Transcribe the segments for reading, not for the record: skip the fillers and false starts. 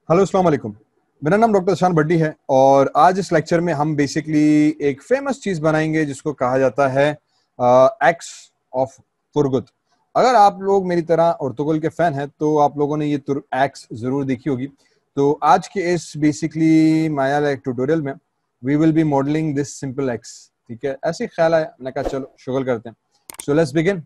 Hello अस्सलाम वालेकुम। मेरा नाम डॉक्टर शान भट्टी है और आज इस लेक्चर में हम बेसिकली एक फेमस चीज बनाएंगे जिसको कहा जाता है एक्स ऑफ तुर्गुत। अगर आप लोग मेरी तरह अर्तुगरुल के फैन हैं तो आप लोगों ने ये एक्स जरूर देखी होगी। तो आज के इस बेसिकली माया ट्यूटोरियल में we will be modelling this simple X. ठीक है, ऐसे ही ख्याल आया, मैंने कहा चलो शुगर करते हैं। So let's begin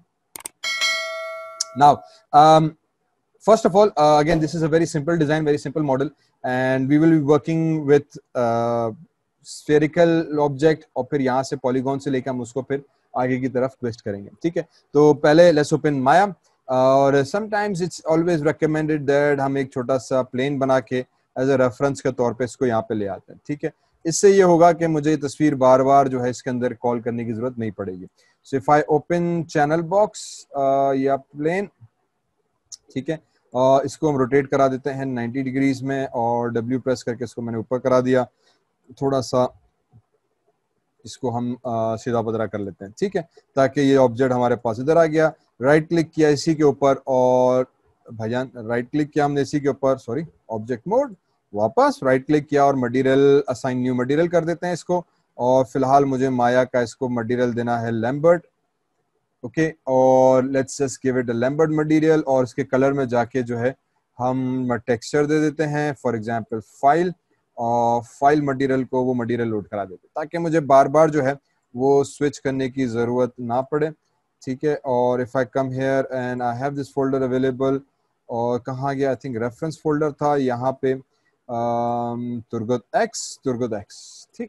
now. First of all, again, this is a very simple design, very simple model, and we will be working with spherical object और फिर यहाँ से polygon से लेकर हम उसको फिर आगे की तरफ twist करेंगे। ठीक है, तो पहले let's open Maya और sometimes it's always recommended that हम एक छोटा सा plane बना के as a reference के तौर पे इसको यहाँ पे ले आते हैं। ठीक है, इससे ये होगा कि मुझे ये तस्वीर बार बार जो है इसके अंदर कॉल करने की जरूरत नहीं पड़ेगी। So if I open channel box या plane, ठीक है, इसको हम रोटेट करा देते हैं 90 डिग्रीज में और W प्रेस करके इसको मैंने ऊपर करा दिया। थोड़ा सा इसको हम सीधा पदरा कर लेते हैं। ठीक है, ताकि ये ऑब्जेक्ट हमारे पास इधर आ गया। राइट क्लिक किया इसी के ऊपर और भाईजान राइट क्लिक किया हमने इसी के ऊपर, सॉरी ऑब्जेक्ट मोड, वापस राइट क्लिक किया और मटेरियल असाइन न्यू मटेरियल कर देते हैं इसको। और फिलहाल मुझे माया का इसको मटेरियल देना है लैम्बर्ट। ओके, और let's just give it a Lambert material और इसके कलर में जाके जो है हम टेक्सचर दे देते हैं, फॉर एग्जांपल फाइल, और फाइल मटेरियल को वो मटेरियल लोड करा देते हैं ताकि मुझे बार बार जो है वो स्विच करने की ज़रूरत ना पड़े। ठीक है, और if I come here and I have this folder available, और कहाँ गया, आई थिंक रेफरेंस फोल्डर था यहाँ पे, तुर्गुत एक्स। ठीक,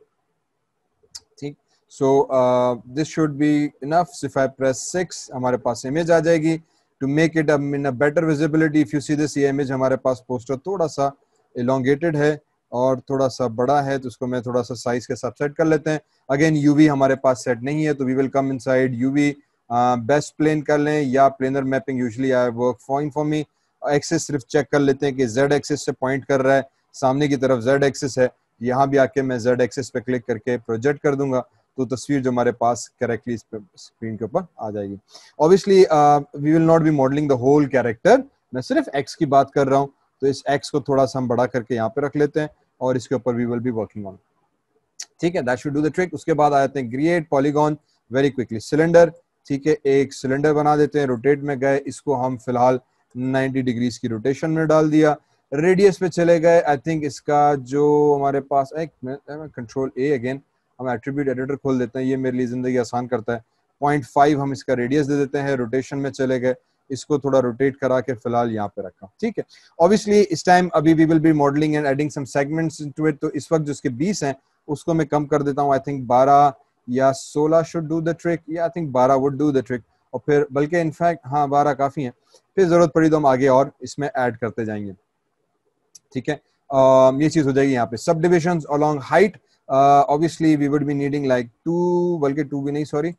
so this should be enough. So if I press 6 हमारे पास इमेज आ जाएगी। to make it in a better visibility, if you see this, ये इमेज हमारे पास पोस्टर थोड़ा सा elongated है और थोड़ा सा बड़ा है, तो उसको मैं थोड़ा सा साइज के साथ सेट कर लेते हैं। अगेन यूवी हमारे पास सेट नहीं है तो we will come inside UV, best plane कर लें या planar mapping, usually I work fine for me. Axis सिर्फ चेक कर लेते हैं कि जेड एक्सिस से पॉइंट कर रहा है, सामने की तरफ जेड एक्सिस है, यहाँ भी आके मैं जेड एक्सिस पे क्लिक करके प्रोजेक्ट कर दूंगा तो तस्वीर जो हमारे पास करेक्टली स्क्रीन के ऊपर आ जाएगी। Obviously we will not be modelling the whole character, मैं सिर्फ एक्स की बात कर रहा हूँ, तो इस एक्स को थोड़ा सा हम बड़ा करके यहाँ पे रख लेते हैं और इसके ऊपर we will be working on. ठीक है, that should do the trick. उसके बाद आ जाते हैं create polygon very quickly, cylinder. ठीक है, एक सिलेंडर बना देते हैं, रोटेट में गए, इसको हम फिलहाल 90 डिग्रीज की रोटेशन में डाल दिया। रेडियस पे चले गए, आई थिंक इसका जो हमारे पास, एक कंट्रोल ए अगेन, हम एट्रीब्यूट एडिटर खोल देते हैं, ये मेरे लिए जिंदगी आसान करता है। 0.5 हम इसका रेडियस दे देते हैं, रोटेशन में चले गए, इसको थोड़ा रोटेट करा के फिलहाल यहाँ पे रखा। ठीक है, ऑब्वियसली इस टाइम अभी we will be modelling and adding some segments into it, तो इस वक्त जो इसके 20 हैं उसको मैं कम कर देता हूँ। आई थिंक 12 या 16 शुड डू द ट्रिक, या I think 12 would do the trick, और फिर बल्कि इनफैक्ट हाँ 12 काफी है, फिर जरूरत पड़ी तो हम आगे और इसमें ऐड करते जाएंगे। ठीक है, ये चीज हो जाएगी यहाँ पे। Sub division along height, obviously we would be needing like 2, बल्कि 2 भी नहीं, सॉरी,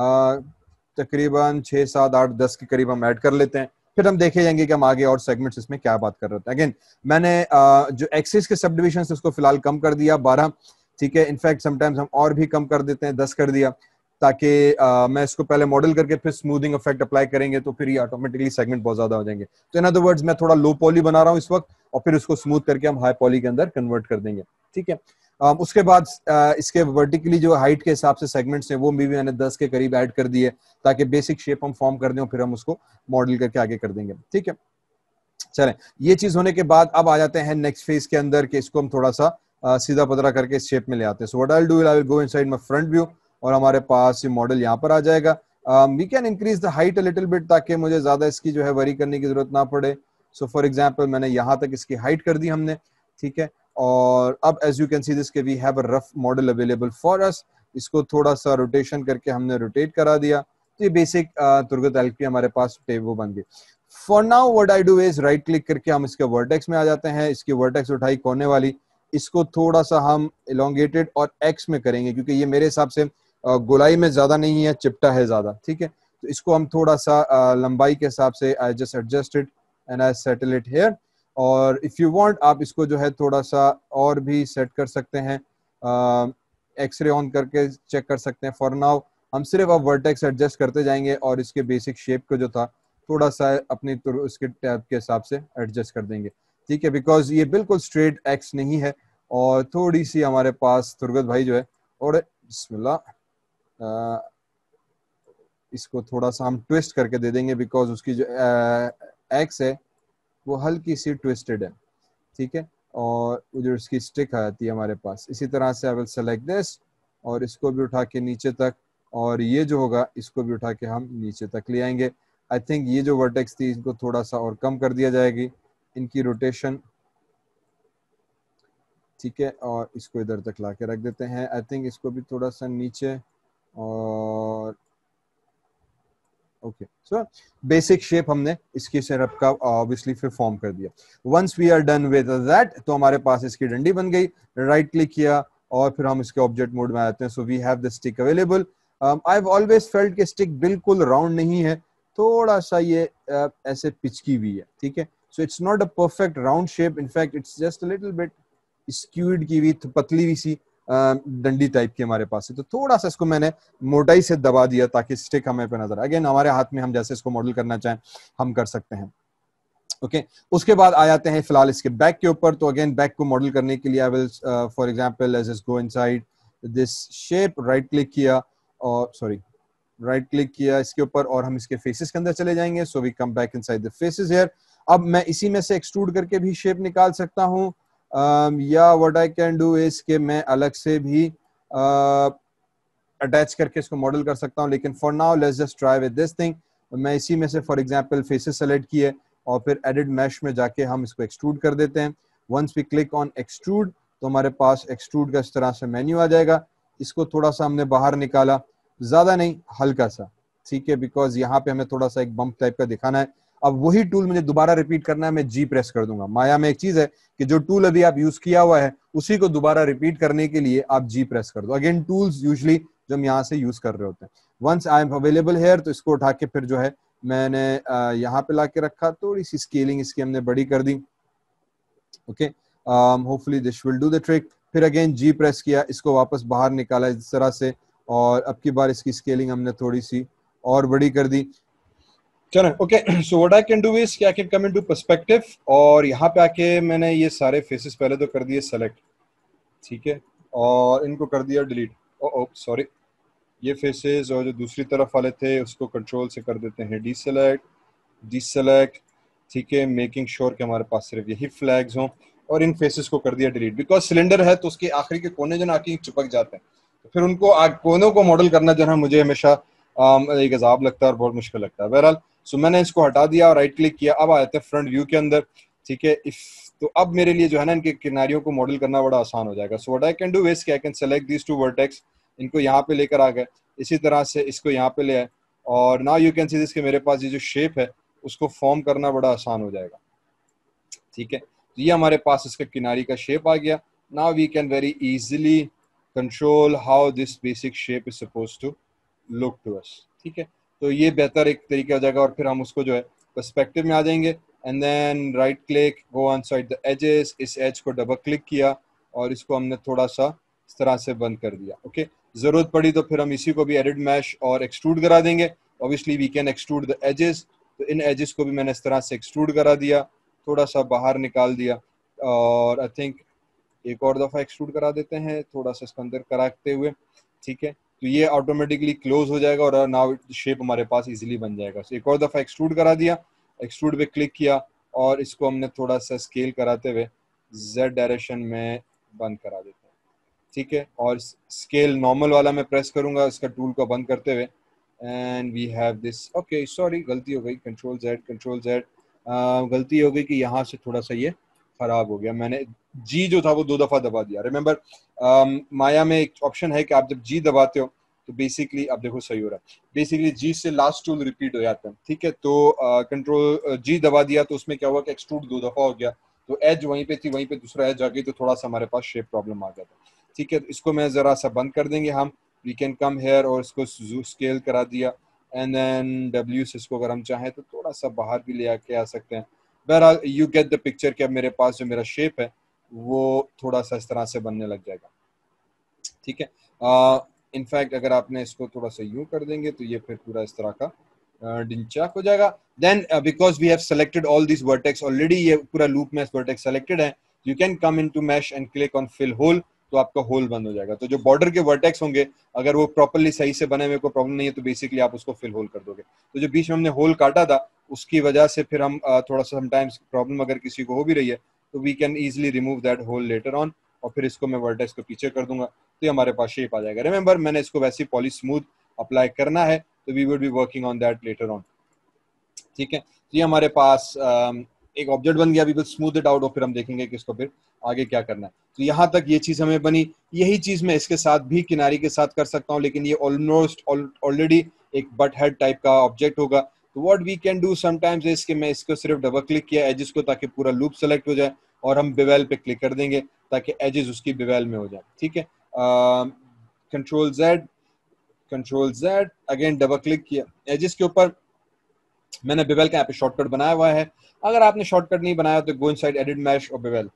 तकरीबन 6, 7, 8, 10 के करीब हम ऐड कर लेते हैं, फिर हम देखे जाएंगे कि हम आगे और सेगमेंट्स इसमें क्या बात कर रहे थे। अगेन मैंने जो एक्सिस के सब डिविजन उसको फिलहाल कम कर दिया 12। ठीक है, इनफैक्ट समटाइम्स हम और भी कम कर देते हैं, 10 कर दिया, ताकि मैं इसको पहले मॉडल करके फिर स्मूथिंग इफेक्ट अप्लाई करेंगे तो फिर ये ऑटोमेटिकली सेगमेंट बहुत ज्यादा हो जाएंगे। तो इन अदर वर्ड्स मैं थोड़ा लो पॉली बना रहा हूँ इस वक्त, और फिर उसको स्मूथ करके हम हाई पॉली के अंदर कन्वर्ट कर देंगे। ठीक है, उसके बाद इसके वर्टिकली जो हाइट के हिसाब से सेगमेंट्स हैं वो भी मैंने 10 के करीब ऐड कर दिए ताकि बेसिक शेप हम फॉर्म कर दें और फिर हम उसको मॉडल करके आगे कर देंगे। ठीक है, चलें, ये चीज होने के बाद अब आ जाते हैं नेक्स्ट फेज के अंदर कि इसको हम थोड़ा सा सीधा पतरा करके इस शेप में ले आते हैं। So what I will do, I will go inside my front view और हमारे पास ये मॉडल यहाँ पर आ जाएगा। We can increase the height a little bit ताकि मुझे ज्यादा इसकी जो है वरी करने की जरूरत ना पड़े। सो फॉर एग्जांपल मैंने यहाँ तक इसकी हाइट कर दी हमने। ठीक है, और अब as you can see this के we have a rough model available for us, इसको थोड़ा सा रोटेशन करके हमने रोटेट करा दिया, तो ये बेसिक तुर्गुत एल्की हमारे पास वो बन गई। For now what I do is right click करके हम इसके वर्टेक्स में आ जाते हैं, इसकी वर्टेक्स उठाई कोने वाली, इसको थोड़ा सा हम इलोंगेटेड और एक्स में करेंगे क्योंकि ये मेरे हिसाब से गोलाई में ज्यादा नहीं है, चिपटा है ज्यादा। ठीक है, तो इसको हम थोड़ा सा लंबाई के हिसाब से I just adjust it and I settle it here. और इफ यू वांट आप इसको जो है थोड़ा सा और भी सेट कर सकते हैं, एक्सरे ऑन करके चेक कर सकते हैं। फॉर नाउ हम सिर्फ अब वर्टेक्स एडजस्ट करते जाएंगे और इसके बेसिक शेप को जो था थोड़ा सा अपनी उसके टैब के हिसाब से एडजस्ट कर देंगे। ठीक है, बिकॉज ये बिल्कुल स्ट्रेट एक्स नहीं है और थोड़ी सी हमारे पास तुर्गत भाई जो है, और बिस्मिल्लाह इसको थोड़ा सा हम ट्विस्ट करके दे देंगे बिकॉज उसकी जो एक्स है वो हल्की सी ट्विस्टेड है। ठीक है, और जो इसकी स्टिक आती है हमारे पास, इसी तरह से आई विल सेलेक्ट दिस और इसको भी उठा के नीचे तक, और ये जो होगा इसको भी उठा के हम नीचे तक ले आएंगे। आई थिंक ये जो वर्टेक्स थी इनको थोड़ा सा और कम कर दिया जाएगी, इनकी रोटेशन। ठीक है, और इसको इधर तक ला के रख देते हैं। आई थिंक इसको भी थोड़ा सा नीचे, और ओके, सो बेसिक शेप हमने इसकी सिरप का ऑब्वियसली फिर फॉर्म कर दिया। Once we are done with that, तो हमारे पास इसकी डंडी बन गई। राइट क्लिक किया और फिर हम इसके ऑब्जेक्ट मोड में आते हैं। So we have the stick available. I have always felt कि स्टिक बिल्कुल राउंड नहीं है, थोड़ा सा ये ऐसे पिचकी हुई है। ठीक है, so it's not a perfect round shape, in fact it's just a little bit skewed की हुई, पतली हुई सी डंडी टाइप की हमारे पास है। तो थोड़ा सा इसको मैंने मोटाई से दबा दिया ताकि स्टिक हमें पे नजर, अगेन हमारे हाथ में, हम जैसे इसको मॉडल करना चाहें हम कर सकते हैं। ओके, उसके बाद आ जाते हैं फिलहाल इसके बैक के ऊपर। तो अगेन बैक को मॉडल करने के लिए I will for example let's just go inside this shape, right click किया और सॉरी राइट क्लिक किया इसके ऊपर और हम इसके फेसेस के अंदर चले जाएंगे। So we come back inside the faces here. अब मैं इसी में से एक्सट्रूड करके भी शेप निकाल सकता हूं, या what I can do is के मैं अलग से भी अटैच करके इसको मॉडल कर सकता हूं, लेकिन for now let's just try with this thing. मैं इसी में से फॉर एग्जांपल फेसेस सेलेक्ट किए और फिर एडिट मैश में जाके हम इसको एक्सट्रूड कर देते हैं। Once we click on extrude तो हमारे पास एक्सट्रूड का इस तरह से मेन्यू आ जाएगा। इसको थोड़ा सा हमने बाहर निकाला, ज्यादा नहीं, हल्का सा। ठीक है, बिकॉज यहाँ पे हमें थोड़ा सा एक बम्प टाइप का दिखाना है। अब वही टूल मुझे दोबारा रिपीट करना है, मैं जी प्रेस कर दूंगा। माया में एक चीज है कि जो टूल अभी आप यूज किया हुआ है उसी को दोबारा रिपीट करने के लिए आप जी प्रेस कर दो। अगेन टूल्स यूजली जो हम यहाँ से यूज कर रहे होते हैं, once I am available here तो इसको उठा के फिर जो है मैंने यहाँ पे ला के रखा, थोड़ी सी स्केलिंग इसकी हमने बड़ी कर दी। Okay, hopefully this will do the trick. फिर अगेन जी प्रेस किया, इसको वापस बाहर निकाला इस तरह से, और अब की बार इसकी स्केलिंग हमने थोड़ी सी और बड़ी कर दी। चलो, okay, so what I can do is I can come into perspective, और यहाँ पे आके मैंने ये सारे फेसेस पहले तो कर दिए सेलेक्ट। ठीक है, और इनको कर दिया डिलीट। ओ सॉरी, ये फेसेस और जो दूसरी तरफ वाले थे उसको कंट्रोल से कर देते हैं डीसेलेक्ट, डीसेलेक्ट। ठीक है, मेकिंग श्योर कि हमारे पास सिर्फ यही फ्लैग्स हों, और इन फेसेस को कर दिया डिलीट। बिकॉज सिलेंडर है तो उसके आखिरी के कोने जो ना आके चिपक जाते हैं, तो फिर उनको कोनों को मॉडल करना जो है मुझे हमेशा एक अजाब लगता है और बहुत मुश्किल लगता है। बहरहाल, सो मैंने इसको हटा दिया और राइट क्लिक किया। अब आ जाते हैं फ्रंट व्यू के अंदर। ठीक है, इफ तो अब मेरे लिए जो है ना इनके किनारियों को मॉडल करना बड़ा आसान हो जाएगा। So what I can do is I can select these two vertex, इनको यहाँ पे लेकर आ गए, इसी तरह से इसको यहाँ पे ले आए, और now you can see this कि मेरे पास ये जो शेप है उसको फॉर्म करना बड़ा आसान हो जाएगा। ठीक है, तो ये हमारे पास इसका किनारी का शेप आ गया। Now we can very easily control how this basic shape is suppose to look to us. ठीक है, तो ये बेहतर एक तरीका हो जाएगा, और फिर हम उसको जो है पर्सपेक्टिव में आ जाएंगे, and then right click, go on side the edges, इस एज को डबल क्लिक किया और इसको हमने थोड़ा सा इस तरह से बंद कर दिया। ओके, जरूरत पड़ी तो फिर हम इसी को भी एडिट मैश और एक्सट्रूड करा देंगे। Obviously we can extrude the edges, तो इन एजेस को भी मैंने इस तरह से एक्सट्रूड करा दिया, थोड़ा सा बाहर निकाल दिया, और आई थिंक एक और दफ़ा एक्सट्रूड करा देते हैं थोड़ा सा इसके अंदर कराते हुए। ठीक है, तो ये ऑटोमेटिकली क्लोज हो जाएगा और नाउ शेप हमारे पास इजीली बन जाएगा। so, एक और दफ़ा एक्सट्रूड करा दिया, एक्सट्रूड पे क्लिक किया और इसको हमने थोड़ा सा स्केल कराते हुए जेड डायरेक्शन में बंद करा देते हैं। ठीक है, और स्केल नॉर्मल वाला मैं प्रेस करूंगा इसका टूल को बंद करते हुए, and we have this. Okay, sorry गलती हो गई, कंट्रोल जेड, कंट्रोल जेड। गलती हो गई कि यहाँ से थोड़ा सा ये खराब हो गया, मैंने जी जो था वो 2 दफ़ा दबा दिया। रिमेंबर, माया में एक ऑप्शन है कि आप जब जी दबाते हो तो बेसिकली आप देखो सही हो रहा है, बेसिकली जी से लास्ट टूल रिपीट हो जाता है। ठीक है, तो कंट्रोल जी दबा दिया तो उसमें क्या हुआ कि एक्सट्रूड 2 दफ़ा हो गया, तो एज वहीं पे थी, वहीं पे दूसरा एज आ गई, तो थोड़ा सा हमारे पास शेप प्रॉब्लम आ गया था। ठीक है, तो इसको मैं जरा सा बंद कर देंगे हम, वी कैन कम हेयर और इसको स्केल करा दिया, एंड देन डब्ल्यू से इसको अगर हम चाहें तो थोड़ा सा बाहर भी ले आके आ सकते हैं। बहरहाल यू गेट द पिक्चर कि अब मेरे पास जो मेरा शेप है वो थोड़ा सा इस तरह से बनने लग जाएगा। ठीक है, इनफैक्ट अगर आपने इसको थोड़ा सा यूं कर देंगे तो ये फिर पूरा इस तरह का डिंचाक हो जाएगा। then because we have selected all these vertex already, ये पूरा loop में vertex selected है, you can come into mesh and click on fill hole, तो आपका होल बंद हो जाएगा। तो जो बॉर्डर के वर्टेक्स होंगे अगर वो प्रॉपर्ली सही से बने हुए, कोई प्रॉब्लम नहीं है, तो बेसिकली आप उसको फिल होल कर दोगे। तो जो बीच में हमने होल काटा था उसकी वजह से फिर हम थोड़ा सा समटाइम्स प्रॉब्लम अगर किसी को हो भी रही है तो we can easily remove that hole later on, और फिर इसको मैं वर्टेक्स को पीछे कर दूंगा तो ये हमारे पास शेप आ जाएगा। रिमेंबर मैंने इसको वैसे पॉली स्मूथ अप्लाई करना है, तो we would be working on that later on. ठीक है, ये हमारे पास एक ऑब्जेक्ट बन गया। We will smooth it out और फिर हम देखेंगे कि इसको फिर आगे क्या करना है। तो यहाँ तक ये चीज हमें बनी। यही चीज मैं इसके साथ भी किनारी के साथ कर सकता हूँ, लेकिन ये ऑलमोस्ट ऑलरेडी एक बट हेड टाइप का ऑब्जेक्ट होगा। तो what we can do sometimes is कि मैं इसको सिर्फ डबल क्लिक किया एजेस को ताकि पूरा लूप सेलेक्ट हो जाए, और हम बिवेल पे क्लिक कर देंगे ताकि एजेस उसकी बिवेल में हो जाए। ठीक है, control Z again double click किया एजेस के ऊपर। मैंने बिवेल का यहाँ पे शॉर्टकट बनाया हुआ है। अगर आपने शॉर्टकट नहीं बनाया तो गो इनसाइड एडिट मैश और बिवेल।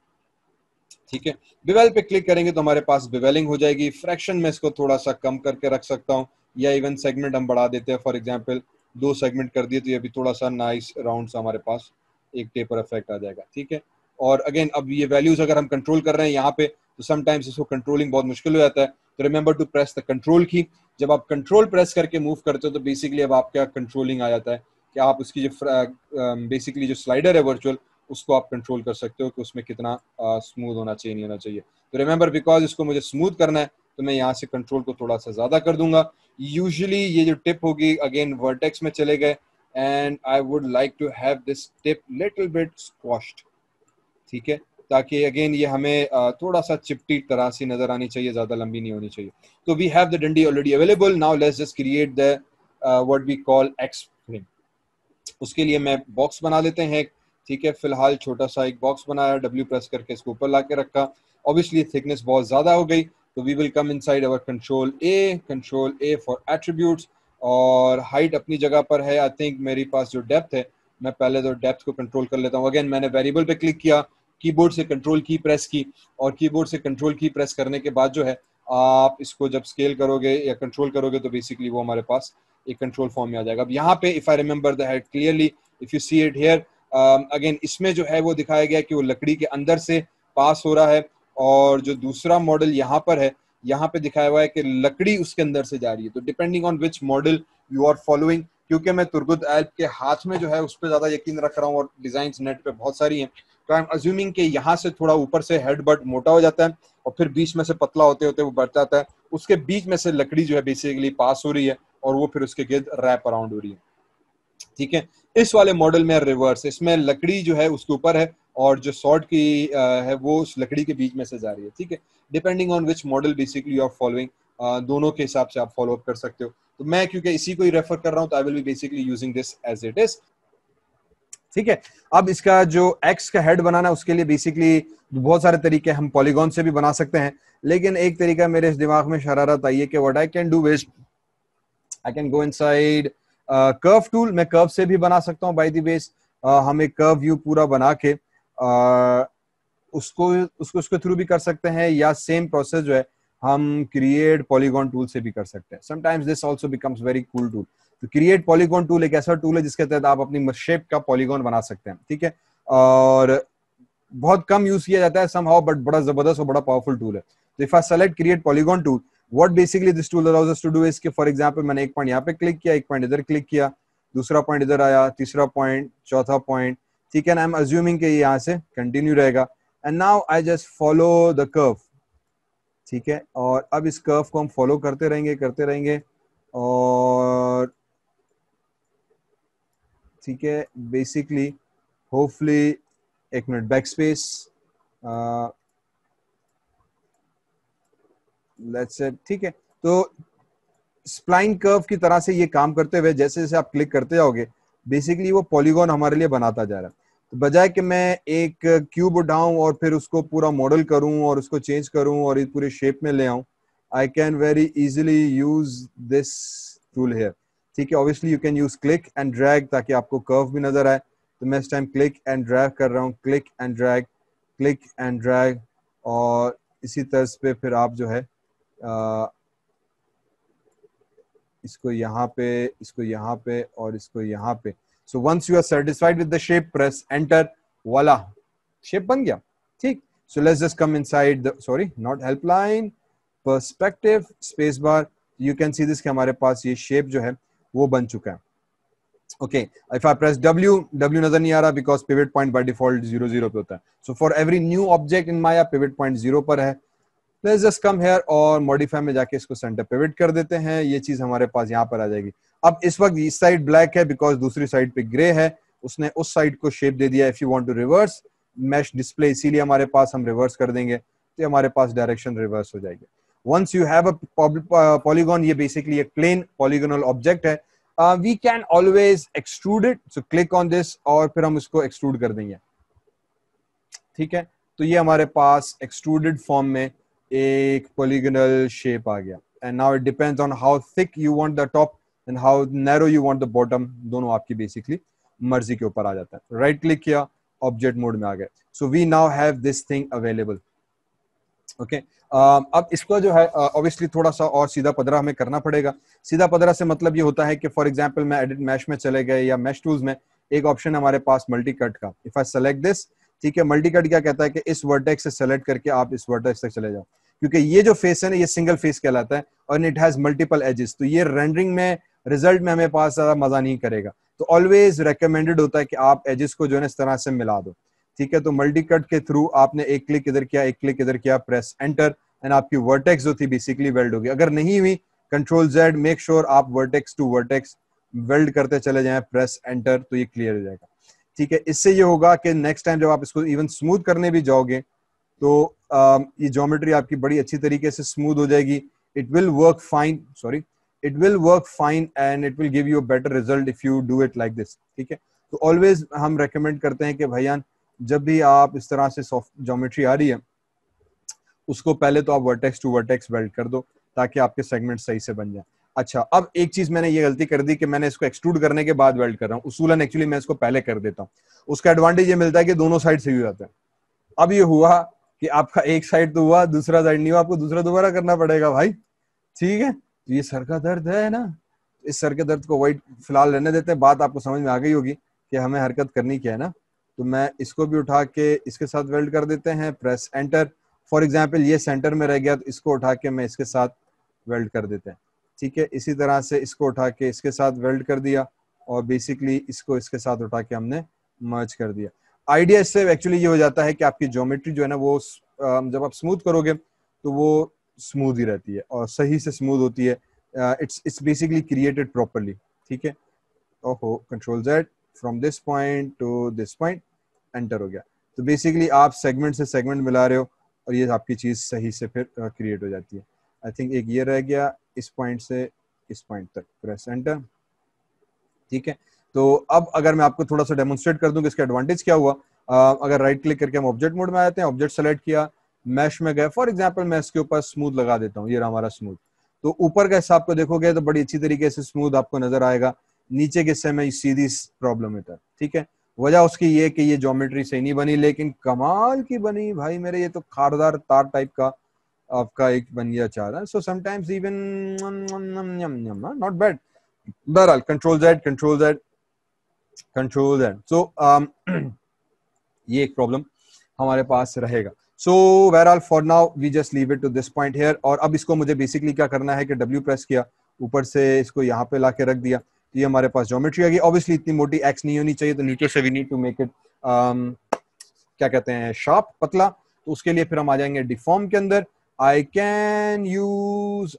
ठीक है, बिवेल पे क्लिक करेंगे तो हमारे पास बिवेलिंग हो जाएगी। फ्रैक्शन में इसको थोड़ा सा कम करके रख सकता हूँ, या इवन सेगमेंट हम बढ़ा देते हैं। फॉर एग्जांपल 2 सेगमेंट कर दिए तो ये भी थोड़ा सा नाइस राउंड सा हमारे पास एक टेपर इफेक्ट आ जाएगा। ठीक है, और अगेन अब ये वैल्यूज अगर हम कंट्रोल कर रहे हैं यहाँ पे तो समटाइम्स इसको कंट्रोलिंग बहुत मुश्किल हो जाता है। तो remember to press the control key. जब आप कंट्रोल प्रेस करके मूव करते हो तो बेसिकली अब आपका कंट्रोलिंग आ जाता है कि आप उसकी जो बेसिकली जो स्लाइडर है वर्चुअल उसको आप कंट्रोल कर सकते हो कि उसमें कितना स्मूथ होना चाहिए, नहीं होना चाहिए। तो रिमेंबर बिकॉज इसको मुझे स्मूथ करना है तो मैं यहाँ से कंट्रोल को थोड़ा सा ज्यादा कर दूंगा। यूजुअली ये जो टिप होगी अगेन वर्टेक्स में चले गए and I would like to have this tip little bit squashed. ठीक है, ताकि अगेन ये हमें थोड़ा सा चिपटी तरह सी नजर आनी चाहिए, ज्यादा लंबी नहीं होनी चाहिए। तो we have the dandi already available. Now let's just create the what we call X frame. उसके लिए मैं बॉक्स बना लेते हैं। ठीक है, फिलहाल छोटा सा एक बॉक्स बनाया, डब्ल्यू प्रेस करके इसको ऊपर ला के रखा। ऑब्वियसली थिकनेस बहुत ज्यादा हो गई तो we will come inside our control A for attributes, और हाइट अपनी जगह पर है। आई थिंक मेरे पास जो डेप्थ है, मैं पहले तो डेप्थ को कंट्रोल कर लेता हूँ। अगेन मैंने वेरिएबल पे क्लिक किया, कीबोर्ड से कंट्रोल की प्रेस की, और कीबोर्ड से कंट्रोल की प्रेस करने के बाद जो है आप इसको जब स्केल करोगे या कंट्रोल करोगे तो बेसिकली वो हमारे पास एक कंट्रोल फॉर्म में आ जाएगा। अब यहाँ पे if I remember the head clearly, if you see it here, again इसमें जो है वो दिखाया गया कि वो लकड़ी के अंदर से पास हो रहा है, और जो दूसरा मॉडल यहाँ पर है यहाँ पे दिखाया हुआ है कि लकड़ी उसके अंदर से जा रही है। तो depending on which model you are following, क्योंकि मैं तुर्गुत एल्प के हाथ में जो है उस पर ज्यादा यकीन रख रहा हूँ और डिजाइन नेट पे बहुत सारी हैं, तो आई एम अज्यूमिंग कि यहाँ से थोड़ा ऊपर से हेड बट मोटा हो जाता है और फिर बीच में से पतला होते होते वो बढ़ जाता है। उसके बीच में से लकड़ी जो है बेसिकली पास हो रही है और वो फिर उसके गिर्द रैप अराउंड हो रही है। ठीक है, इस वाले मॉडल में रिवर्स, इसमें लकड़ी जो है उसके ऊपर है और जो सॉर्ड की है वो उस लकड़ी के बीच में से जा रही है। ठीक है, depending on which model basically you are following, दोनों के हिसाब से आप फॉलो अप कर सकते हो। तो मैं क्योंकि इसी को ही रेफर कर रहा हूं तो I will be basically using this as it is. ठीक है, अब इसका जो एक्स का हेड बनाना है उसके लिए बेसिकली बहुत सारे तरीके हम पॉलीगॉन से भी बना सकते हैं, लेकिन एक तरीका मेरे इस दिमाग में शरारत आई है कि what I can do is I can go inside curve tool. मैं कर्व से भी बना सकता हूँ बाय द बेस। हम एक कर्व व्यू पूरा बना के उसको उसको उसके थ्रू भी कर सकते हैं, या सेम प्रोसेस जो है हम क्रिएट पॉलीगॉन टूल से भी कर सकते हैं। Sometimes this also becomes very cool tool. तो क्रिएट पॉलीगॉन टूल एक ऐसा टूल है जिसके तहत आप अपनी शेप का पॉलीगॉन बना सकते हैं। ठीक है, और बहुत कम यूज किया जाता है समहाउ, बट बड़ा जबरदस्त और बड़ा पावरफुल टूल है। तो if I select create polygon tool, what basically this tool allows us to do is कि फॉर एग्जांपल मैंने एक पॉइंट यहाँ पे क्लिक किया, एक पॉइंट इधर क्लिक किया, दूसरा पॉइंट इधर आया, तीसरा पॉइंट, चौथा पॉइंट। ठीक है, आई एम अज्यूमिंग कि ये यहाँ से कंटिन्यू रहेगा and now I just follow the curve. ठीक है, और अब इस कर्व को हम फॉलो करते रहेंगे और ठीक है बेसिकली होपफुली, एक minute backspace, let's say. ठीक है, तो स्प्लाइन कर्व की तरह से ये काम करते हुए जैसे जैसे आप क्लिक करते जाओगे बेसिकली वो पॉलीगॉन हमारे लिए बनाता जा रहा है। तो बजाय कि मैं एक क्यूब उठाऊं और फिर उसको पूरा मॉडल करूं और उसको चेंज करूं और इस पूरे शेप में ले आऊं, I can very easily use this tool here. ठीक है, obviously you can use click and drag ताकि आपको कर्व भी नजर आए। तो मैं इस टाइम क्लिक एंड ड्रैग कर रहा हूँ, click and drag, click and drag, और इसी तर्ज पे फिर आप जो है इसको यहाँ पे, इसको यहाँ पे और इसको यहाँ पे। So once you are satisfied with the shape press enter, वाला शेप बन गया, ठीक। So let's just come inside the, sorry not helpline, perspective space bar, you can see this कि हमारे पास ये शेप जो है वो बन चुका है। Okay, if I press W, W नजर नहीं आ रहा because pivot point by default 0 पे होता है. So for every new object in Maya, pivot point 0 पर है. Let's just come here और modify में जाके इसको center pivot कर देते हैं. ये चीज हमारे पास यहाँ पर आ जाएगी. अब इस वक्त इस साइड ब्लैक है because दूसरी साइड पे ग्रे है. उसने उस साइड को शेप दे दिया. If you want to reverse mesh display, इसीलिए हमारे पास हम रिवर्स कर देंगे तो हमारे पास डायरेक्शन रिवर्स हो जाएगी. Once you have a polygon, ये basically एक plain polygonal object है. We can always extrude it, so click on this और फिर हम इसको extrude कर देंगे, ठीक है। तो ये हमारे पास extruded form में एक polygonal shape आ गया, and now it depends on how thick you want the top and how narrow you want the bottom, दोनों आपकी basically मर्जी के ऊपर आ जाता है। राइट क्लिक किया, ऑब्जेक्ट मोड में आ गए, so we now have this thing available, okay। अब इसको जो है ऑब्वियसली थोड़ा सा और सीधा पदरा हमें करना पड़ेगा। सीधा पदरा से मतलब ये होता है कि फॉर एग्जांपल मैं एडिट मैश में चले गए या मैश टूल्स में एक ऑप्शन हमारे पास मल्टी कट का, इफ आई सेलेक्ट दिस, ठीक है। मल्टी कट क्या कहता है कि इस वर्टेक्स से सेलेक्ट करके आप इस वर्टेक्स तक चले जाओ, क्योंकि ये जो फेस है ना ये सिंगल फेस कहलाता है और इट हैज मल्टीपल एजेस, तो ये रेंडरिंग में रिजल्ट में हमें पास ज्यादा मजा नहीं करेगा। तो ऑलवेज रिकमेंडेड होता है कि आप एजेस को जो है इस तरह से मिला दो, ठीक है। तो मल्टी कट के थ्रू आपने एक क्लिक इधर किया, एक क्लिक इधर किया, प्रेस एंटर, एंड आपकी वर्टेक्स जो थी बेसिकली वेल्ड होगी। अगर नहीं हुई कंट्रोल जेड, मेक श्योर आप वर्टेक्स टू वर्टेक्स वेल्ड करते चले जाएं, प्रेस एंटर, तो ये क्लियर हो जाएगा, ठीक है। इससे ये होगा कि नेक्स्ट टाइम जब आप इसको इवन स्मूथ करने भी जाओगे तो ये ज्योमेट्री आपकी बड़ी अच्छी तरीके से स्मूथ हो जाएगी। It will work fine, sorry, it will work fine and it will give you a better result if you do it like this, ठीक है। तो ऑलवेज हम रेकमेंड करते हैं कि भैया जब भी आप इस तरह से सॉफ्ट ज्योमेट्री आ रही है उसको पहले तो आप वर्टेक्स टू वर्टेक्स वेल्ड कर दो ताकि आपके सेगमेंट सही से बन जाए। अच्छा, अब एक चीज मैंने ये गलती कर दी कि मैंने इसको एक्सट्रूड करने के बाद वेल्ड कर रहा हूँ। उसूलन एक्चुअली मैं इसको पहले कर देता हूँ, उसका एडवांटेज ये मिलता है कि दोनों साइड सही हो जाता है। अब ये हुआ कि आपका एक साइड तो हुआ, दूसरा साइड नहीं हुआ, आपको दूसरा दोबारा करना पड़ेगा भाई, ठीक है। तो ये सर का दर्द है ना, इस सर के दर्द को वही फिलहाल रहने देते हैं। बात आपको समझ में आ गई होगी कि हमें हरकत करनी क्या है ना। तो मैं इसको भी उठा के इसके साथ वेल्ड कर देते हैं, प्रेस एंटर। फॉर एग्जाम्पल ये सेंटर में रह गया तो इसको उठा के मैं इसके साथ वेल्ड कर देते हैं, ठीक है। इसी तरह से इसको उठा के इसके साथ वेल्ड कर दिया और बेसिकली इसको इसके साथ उठा के हमने मर्ज कर दिया। आइडिया इससे एक्चुअली ये हो जाता है कि आपकी ज्योमेट्री जो है ना वो जब आप स्मूथ करोगे तो वो स्मूथ ही रहती है और सही से स्मूथ होती है। इट्स बेसिकली क्रिएटेड प्रॉपरली, ठीक है। ओहो, control Z from this point to this point, enter हो गया। तो बेसिकली आप सेगमेंट से सेगमेंट मिला रहे हो और ये आपकी चीज सही से फिर क्रिएट हो जाती है। आई थिंक एक ये रह गया इस पॉइंट से इस पॉइंट तक, प्रेस एंटर, ठीक है। तो अब अगर मैं आपको थोड़ा सा डेमोन्स्ट्रेट कर दूं कि इसका एडवांटेज क्या हुआ, अगर राइट क्लिक करके हम ऑब्जेक्ट मोड में आ जाते हैं, ऑब्जेक्ट सेलेक्ट किया, मैश में गए, फॉर एग्जांपल मैं इसके ऊपर स्मूथ लगा देता हूँ, ये रहा हमारा स्मूथ। तो ऊपर का हिसाब को देखोगे तो बड़ी अच्छी तरीके से स्मूथ आपको नजर आएगा, नीचे के हिस्से में सीधी प्रॉब्लम होता है, ठीक है। वजह उसकी ये कि ये ज्योमेट्री सही नहीं बनी, लेकिन कमाल की बनी भाई मेरे, ये तो खारदार तार टाइप का आपका एक बन गया चाह रहा है। So sometimes even not bad. बहरहाल control Z, control Z, control Z. So ये एक प्रॉब्लम हमारे पास रहेगा। सो बहरहाल for now we just leave it to this point here. और अब इसको मुझे बेसिकली क्या करना है कि W प्रेस किया, ऊपर से इसको यहाँ पे लाके रख दिया, तो ये हमारे पास ज्योमेट्री आ गई। ऑब्वियसली इतनी मोटी एक्स नहीं होनी चाहिए, तो नीचे से we need to make it क्या कहते हैं शार्प, पतला। तो उसके लिए फिर हम आ जाएंगे डिफॉर्म के अंदर। I can use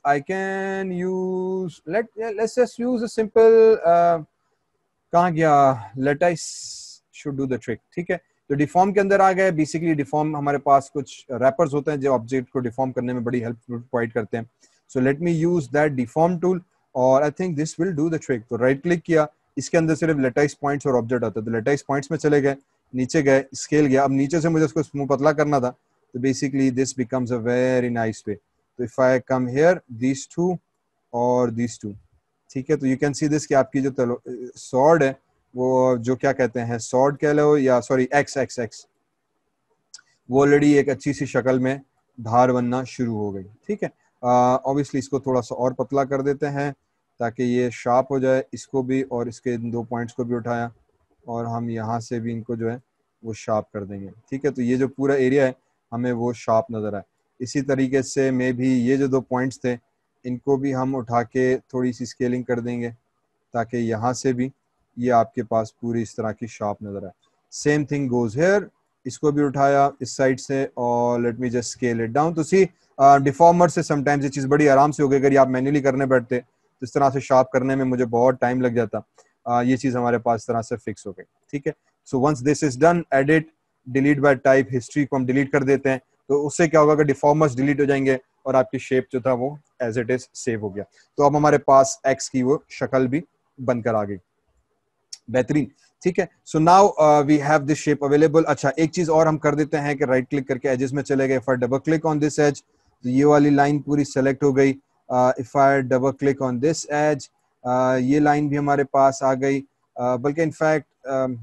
let's just use a simple कहाँ गया, lattice should do the trick, ठीक है। तो डिफॉर्म के अंदर आ गए। बेसिकली डिफॉर्म हमारे पास कुछ रैपर्स होते हैं जो ऑब्जेक्ट को डिफॉर्म करने में बड़ी हेल्प प्रोवाइड करते हैं। So let me use that deform tool और I think this will do the trick. तो राइट क्लिक किया, इसके अंदर सिर्फ लेटाइस पॉइंट्स और ऑब्जेक्ट आता है, तो लेटाइस पॉइंट्स में चले गए, नीचे गए, स्केल गया। अब नीचे से मुझे इसको स्मूथ पतला करना था, तो basically this becomes a very nice way. तो if I come here these two और दीज टू, ठीक है। तो यू कैन सी दिस कि आपकी जो सॉर्ड है वो जो क्या कहते हैं सॉर्ड कह लो या सॉरी एक्स एक्स एक्स, वो ऑलरेडी एक अच्छी सी शक्ल में धार बनना शुरू हो गई, ठीक है। ऑब्वियसली इसको थोड़ा सा और पतला कर देते हैं ताकि ये शार्प हो जाए, इसको भी और इसके दो पॉइंट्स को भी उठाया, और हम यहाँ से भी इनको जो है वो शार्प कर देंगे। ठीक है, तो ये जो पूरा एरिया है हमें वो शार्प नज़र आए। इसी तरीके से मे भी ये जो 2 पॉइंट्स थे इनको भी हम उठा के थोड़ी सी स्केलिंग कर देंगे ताकि यहाँ से भी ये आपके पास पूरी इस तरह की शार्प नज़र आए। सेम थिंग गोज हेयर, इसको भी उठाया इस साइड से और let me just scale it down. तो सी डिफॉर्मर से समटाइम्स ये चीज़ बड़ी आराम से हो गई, अगर ये आप मैन्युअली करने बैठते तो इस तरह से शार्प करने में मुझे बहुत टाइम लग जाता। ये चीज़ हमारे पास इस तरह से फिक्स हो गई। ठीक है, so once this is done, edit delete by type, history को हम डिलीट कर देते हैं। तो उससे क्या होगा कि डिफॉर्मर्स डिलीट हो जाएंगे और आपकी शेप जो था वो एज इट इज सेव हो गया। तो अब हमारे पास एक्स की वो शक्ल भी बनकर आ गई। बेहतरीन। ठीक है, so now we have this shape available. अच्छा, एक चीज और हम कर देते हैं कि राइट क्लिक करके एजेस में चले गए। If I double click on this edge तो ये वाली लाइन पूरी सेलेक्ट हो गई। If I double click on this edge ये लाइन भी हमारे पास आ गई। बल्कि इनफैक्ट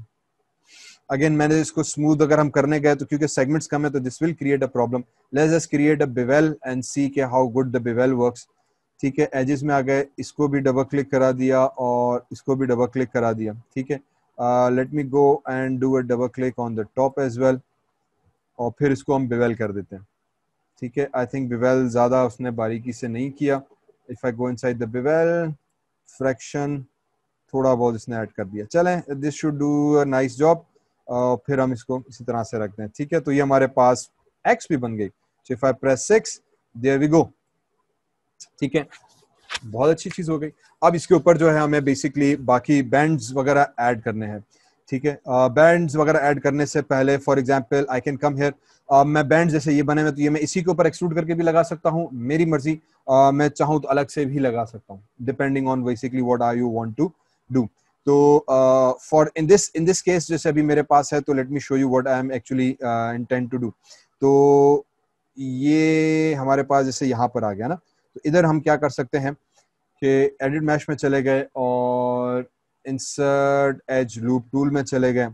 अगेन मैंने इसको स्मूथ अगर हम करने गए तो क्योंकि सेगमेंट्स कम है तो this will create a problem. Let's just create a bevel and see के how good the bevel works. ठीक है, एजेस में आ गए, इसको भी डबल क्लिक करा दिया और इसको भी डबल क्लिक करा दिया। ठीक है, let me go and do a double click on the top edge well और फिर इसको हम बेवेल कर देते हैं। ठीक है, आई थिंक बेवेल ज़्यादा उसने बारीकी से नहीं किया। If I go inside the bevel fraction थोड़ा बहुत इसने ऐड कर दिया। चलें, this should do a nice job. फिर हम इसको इसी तरह से रखते हैं। ठीक है, तो ये हमारे पास एक्स भी बन गई। If I press 6, there we go. ठीक है, बहुत अच्छी चीज हो गई। अब इसके ऊपर जो है हमें बेसिकली बाकी बैंड्स वगैरह ऐड करने हैं। ठीक है, बैंड्स वगैरह ऐड करने से पहले for example I can come here. मैं बैंड जैसे ये बने हुए तो ये मैं इसी के ऊपर एक्सट्रूड करके भी लगा सकता हूँ, मेरी मर्जी। मैं चाहूँ तो अलग से भी लगा सकता हूँ, depending on basically what are you want to do. तो फॉर इन दिस केस जैसे अभी मेरे पास है तो let me show you what I am actually intend to do. तो ये हमारे पास जैसे यहाँ पर आ गया ना, तो इधर हम क्या कर सकते हैं कि एडिट मैश में चले गए और इंसर्ट एज लूप टूल में चले गए।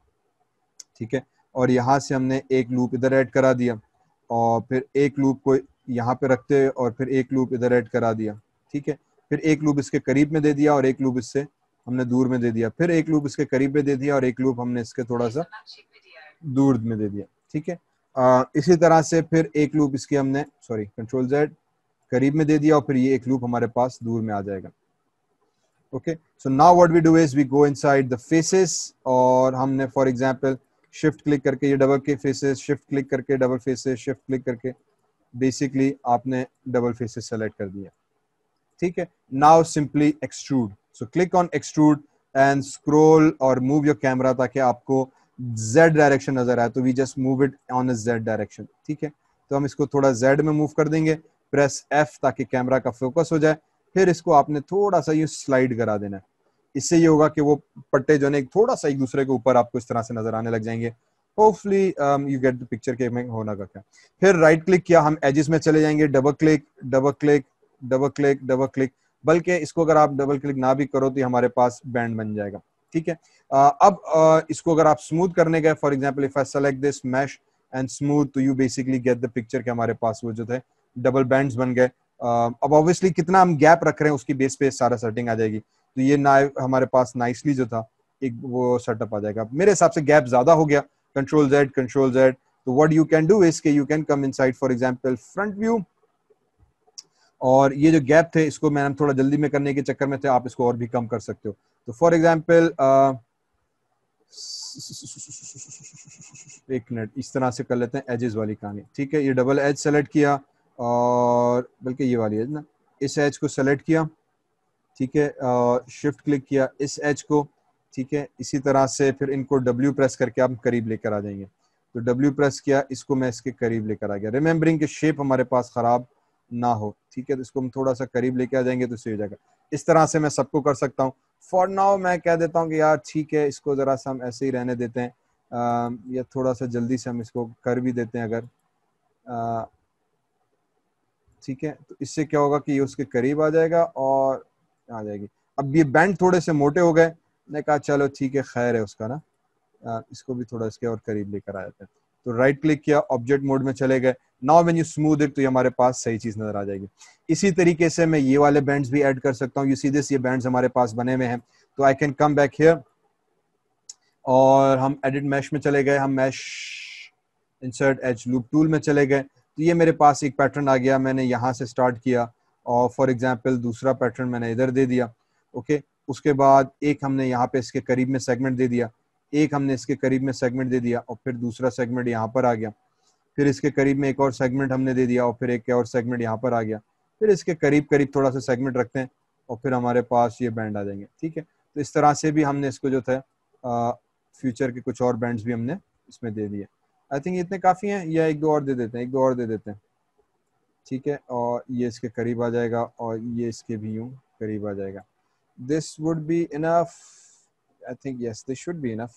ठीक है, और यहाँ से हमने एक लूप इधर ऐड करा दिया और फिर एक लूप को यहाँ पे रखते और फिर एक लूप इधर ऐड करा दिया। ठीक है, फिर एक लूप इसके करीब में दे दिया और एक लूप इससे हमने दूर में दे दिया, फिर एक लूप इसके करीब में दे दिया और एक लूप हमने इसके थोड़ा सा दूर में दे दिया। ठीक है, इसी तरह से फिर एक लूप इसकी हमने कंट्रोल जेड करीब में दे दिया और फिर ये एक लूप हमारे पास दूर में आ जाएगा। Okay, so now what we do is we go inside the faces और हमने फॉर एग्जांपल शिफ्ट क्लिक करके ये डबल के फेसेस, शिफ्ट क्लिक करके डबल फेसेस, शिफ्ट क्लिक करके बेसिकली आपने डबल फेसेस सेलेक्ट कर दिया। ठीक है, now simply extrude. So click on extrude and scroll और मूव योर कैमरा ताकि आपको जेड डायरेक्शन नजर आए। तो we just move it on a Z direction. ठीक है, तो हम इसको थोड़ा जेड में मूव कर देंगे, प्रेस एफ ताकि कैमरा का फोकस हो जाए। फिर इसको आपने थोड़ा सा ये स्लाइड करा देना है। इससे ये होगा कि वो पट्टे जो है थोड़ा सा एक दूसरे के ऊपर आपको इस तरह से नजर आने लग जाएंगे। Hopefully you get the picture के में होना का क्या। फिर राइट क्लिक किया, हम एजेस में चले जाएंगे, double click double click double click double click. बल्कि इसको अगर आप डबल क्लिक ना भी करो तो हमारे पास बैंड बन जाएगा। ठीक है, अब इसको अगर आप स्मूथ करने गए, for example if I select this mesh and smooth, तो you basically get the picture के हमारे पास वो जो थे डबल बैंड्स बन गए। अब ऑब्वियसली कितना हम गैप रख रहे हैं उसकी बेस पे सारा सेटिंग आ जाएगी। तो ये ना हमारे पास नाइसली जो था एक वो सेटअप आ जाएगा। मेरे हिसाब से गैप ज्यादा हो गया, कंट्रोल जेड कंट्रोल जेड। तो what you can do is के you can come inside for example front view और ये जो गैप थे इसको मैंने थोड़ा जल्दी में करने के चक्कर में थे, आप इसको और भी कम कर सकते हो। तो फॉर एग्जांपल एक मिनट इस तरह से कर लेते हैं एजेस वाली कहानी। ठीक है, ये डबल एज सेलेक्ट किया और बल्कि ये वाली एज ना, इस एज को सेलेक्ट किया। ठीक है, शिफ्ट क्लिक किया इस एज को। ठीक है, इसी तरह से फिर इनको W प्रेस करके आप करीब लेकर आ जाएंगे। तो W प्रेस किया, इसको मैं इसके करीब लेकर आ गया, रिमेम्बरिंग कि शेप हमारे पास खराब ना हो। ठीक है, तो इसको हम थोड़ा सा करीब लेके आ जाएंगे तो सही हो जाएगा। इस तरह से मैं सबको कर सकता हूँ। फॉर नाउ मैं कह देता हूँ कि यार ठीक है, इसको जरा सा हम ऐसे ही रहने देते हैं, या थोड़ा सा जल्दी से हम इसको कर भी देते हैं अगर। ठीक है, तो इससे क्या होगा कि ये उसके करीब आ जाएगा और आ जाएगी। अब ये बैंड थोड़े से मोटे हो गए, मैंने कहा चलो ठीक है, खैर है उसका ना, इसको भी थोड़ा इसके और करीब लेकर आ जाते हैं। तो राइट क्लिक किया, ऑब्जेक्ट मोड में चले गए। Now when you smooth it तो ये हमारे पास सही चीज नजर आ जाएगी। इसी तरीके से मैं ये वाले बैंड्स भी ऐड कर सकता हूँ। यू सी दिस, ये बैंड्स हमारे पास बने हुए हैं। तो I can come back here और हम एडिट मैश में चले गए, हम mesh insert edge loop tool में चले गए, तो ये मेरे पास एक पैटर्न आ गया, मैंने यहाँ से स्टार्ट किया और फॉर एग्जांपल दूसरा पैटर्न मैंने इधर दे दिया। ओके, उसके बाद एक हमने यहाँ पे इसके करीब में सेगमेंट दे दिया, एक हमने इसके करीब में सेगमेंट दे दिया और फिर दूसरा सेगमेंट यहाँ पर आ गया, फिर इसके करीब में एक और सेगमेंट हमने दे दिया और फिर एक और सेगमेंट यहाँ पर आ गया, फिर इसके करीब करीब थोड़ा सा सेगमेंट रखते हैं और फिर हमारे पास ये बैंड आ जाएंगे। ठीक है, तो इस तरह से भी हमने इसको जो था फ्यूचर के कुछ और बैंड्स भी हमने इसमें दे दिए। आई थिंक इतने काफ़ी हैं, या एक दो और दे देते हैं, एक दो और दे देते हैं। ठीक है, और ये इसके करीब आ जाएगा और ये इसके भी यूं करीब आ जाएगा। This would be enough, I think yes this should be enough.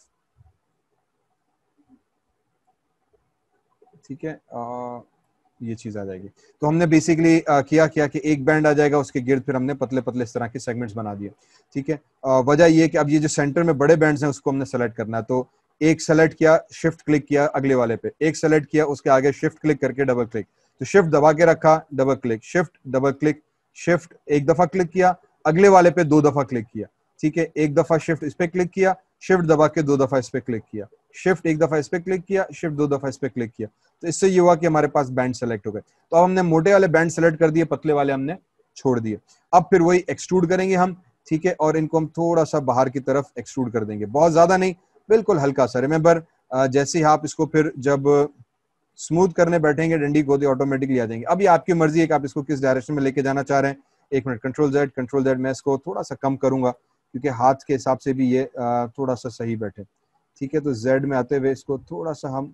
ठीक है, ये चीज आ जाएगी। तो हमने बेसिकली किया कि एक बैंड आ जाएगा, उसके गिर्द फिर हमने पतले पतले इस तरह के सेगमेंट्स बना दिए। ठीक है, वजह ये कि अब ये जो सेंटर में बड़े बैंड्स हैं उसको हमने सेलेक्ट करना है, तो एक सेलेक्ट किया, शिफ्ट क्लिक किया अगले वाले पे, एक सेलेक्ट किया उसके आगे शिफ्ट क्लिक करके डबल क्लिक, तो शिफ्ट दबा के रखा, double click, shift double click, shift एक दफा क्लिक किया, अगले वाले पे दो दफा क्लिक किया। ठीक है, एक दफा शिफ्ट इस पे क्लिक किया, शिफ्ट दबा के दो दफा इस पे क्लिक किया, शिफ्ट एक दफा इस पे क्लिक किया, शिफ्ट दो दफा इस पे क्लिक किया, तो इससे ये हुआ कि हमारे पास बैंड सेलेक्ट हो गए। तो अब हमने मोटे वाले बैंड सेलेक्ट कर दिए, पतले वाले हमने छोड़ दिए। अब फिर वही एक्सट्रूड करेंगे हम। ठीक है, और इनको हम थोड़ा सा बाहर की तरफ एक्सट्रूड कर देंगे, बहुत ज्यादा नहीं, बिल्कुल हल्का सा। रिमेंबर, जैसे ही आप इसको फिर जब स्मूथ करने बैठेंगे डंडी को तो ऑटोमेटिकली आ जाएंगे। अब ये आपकी मर्जी है कि आप इसको किस डायरेक्शन में लेके जाना चाह रहे हैं। एक मिनट, कंट्रोल जेड, मैं इसको थोड़ा सा कम करूंगा क्योंकि हाथ के हिसाब से भी ये थोड़ा सा सही बैठे। ठीक है, तो जेड में आते हुए इसको थोड़ा सा हम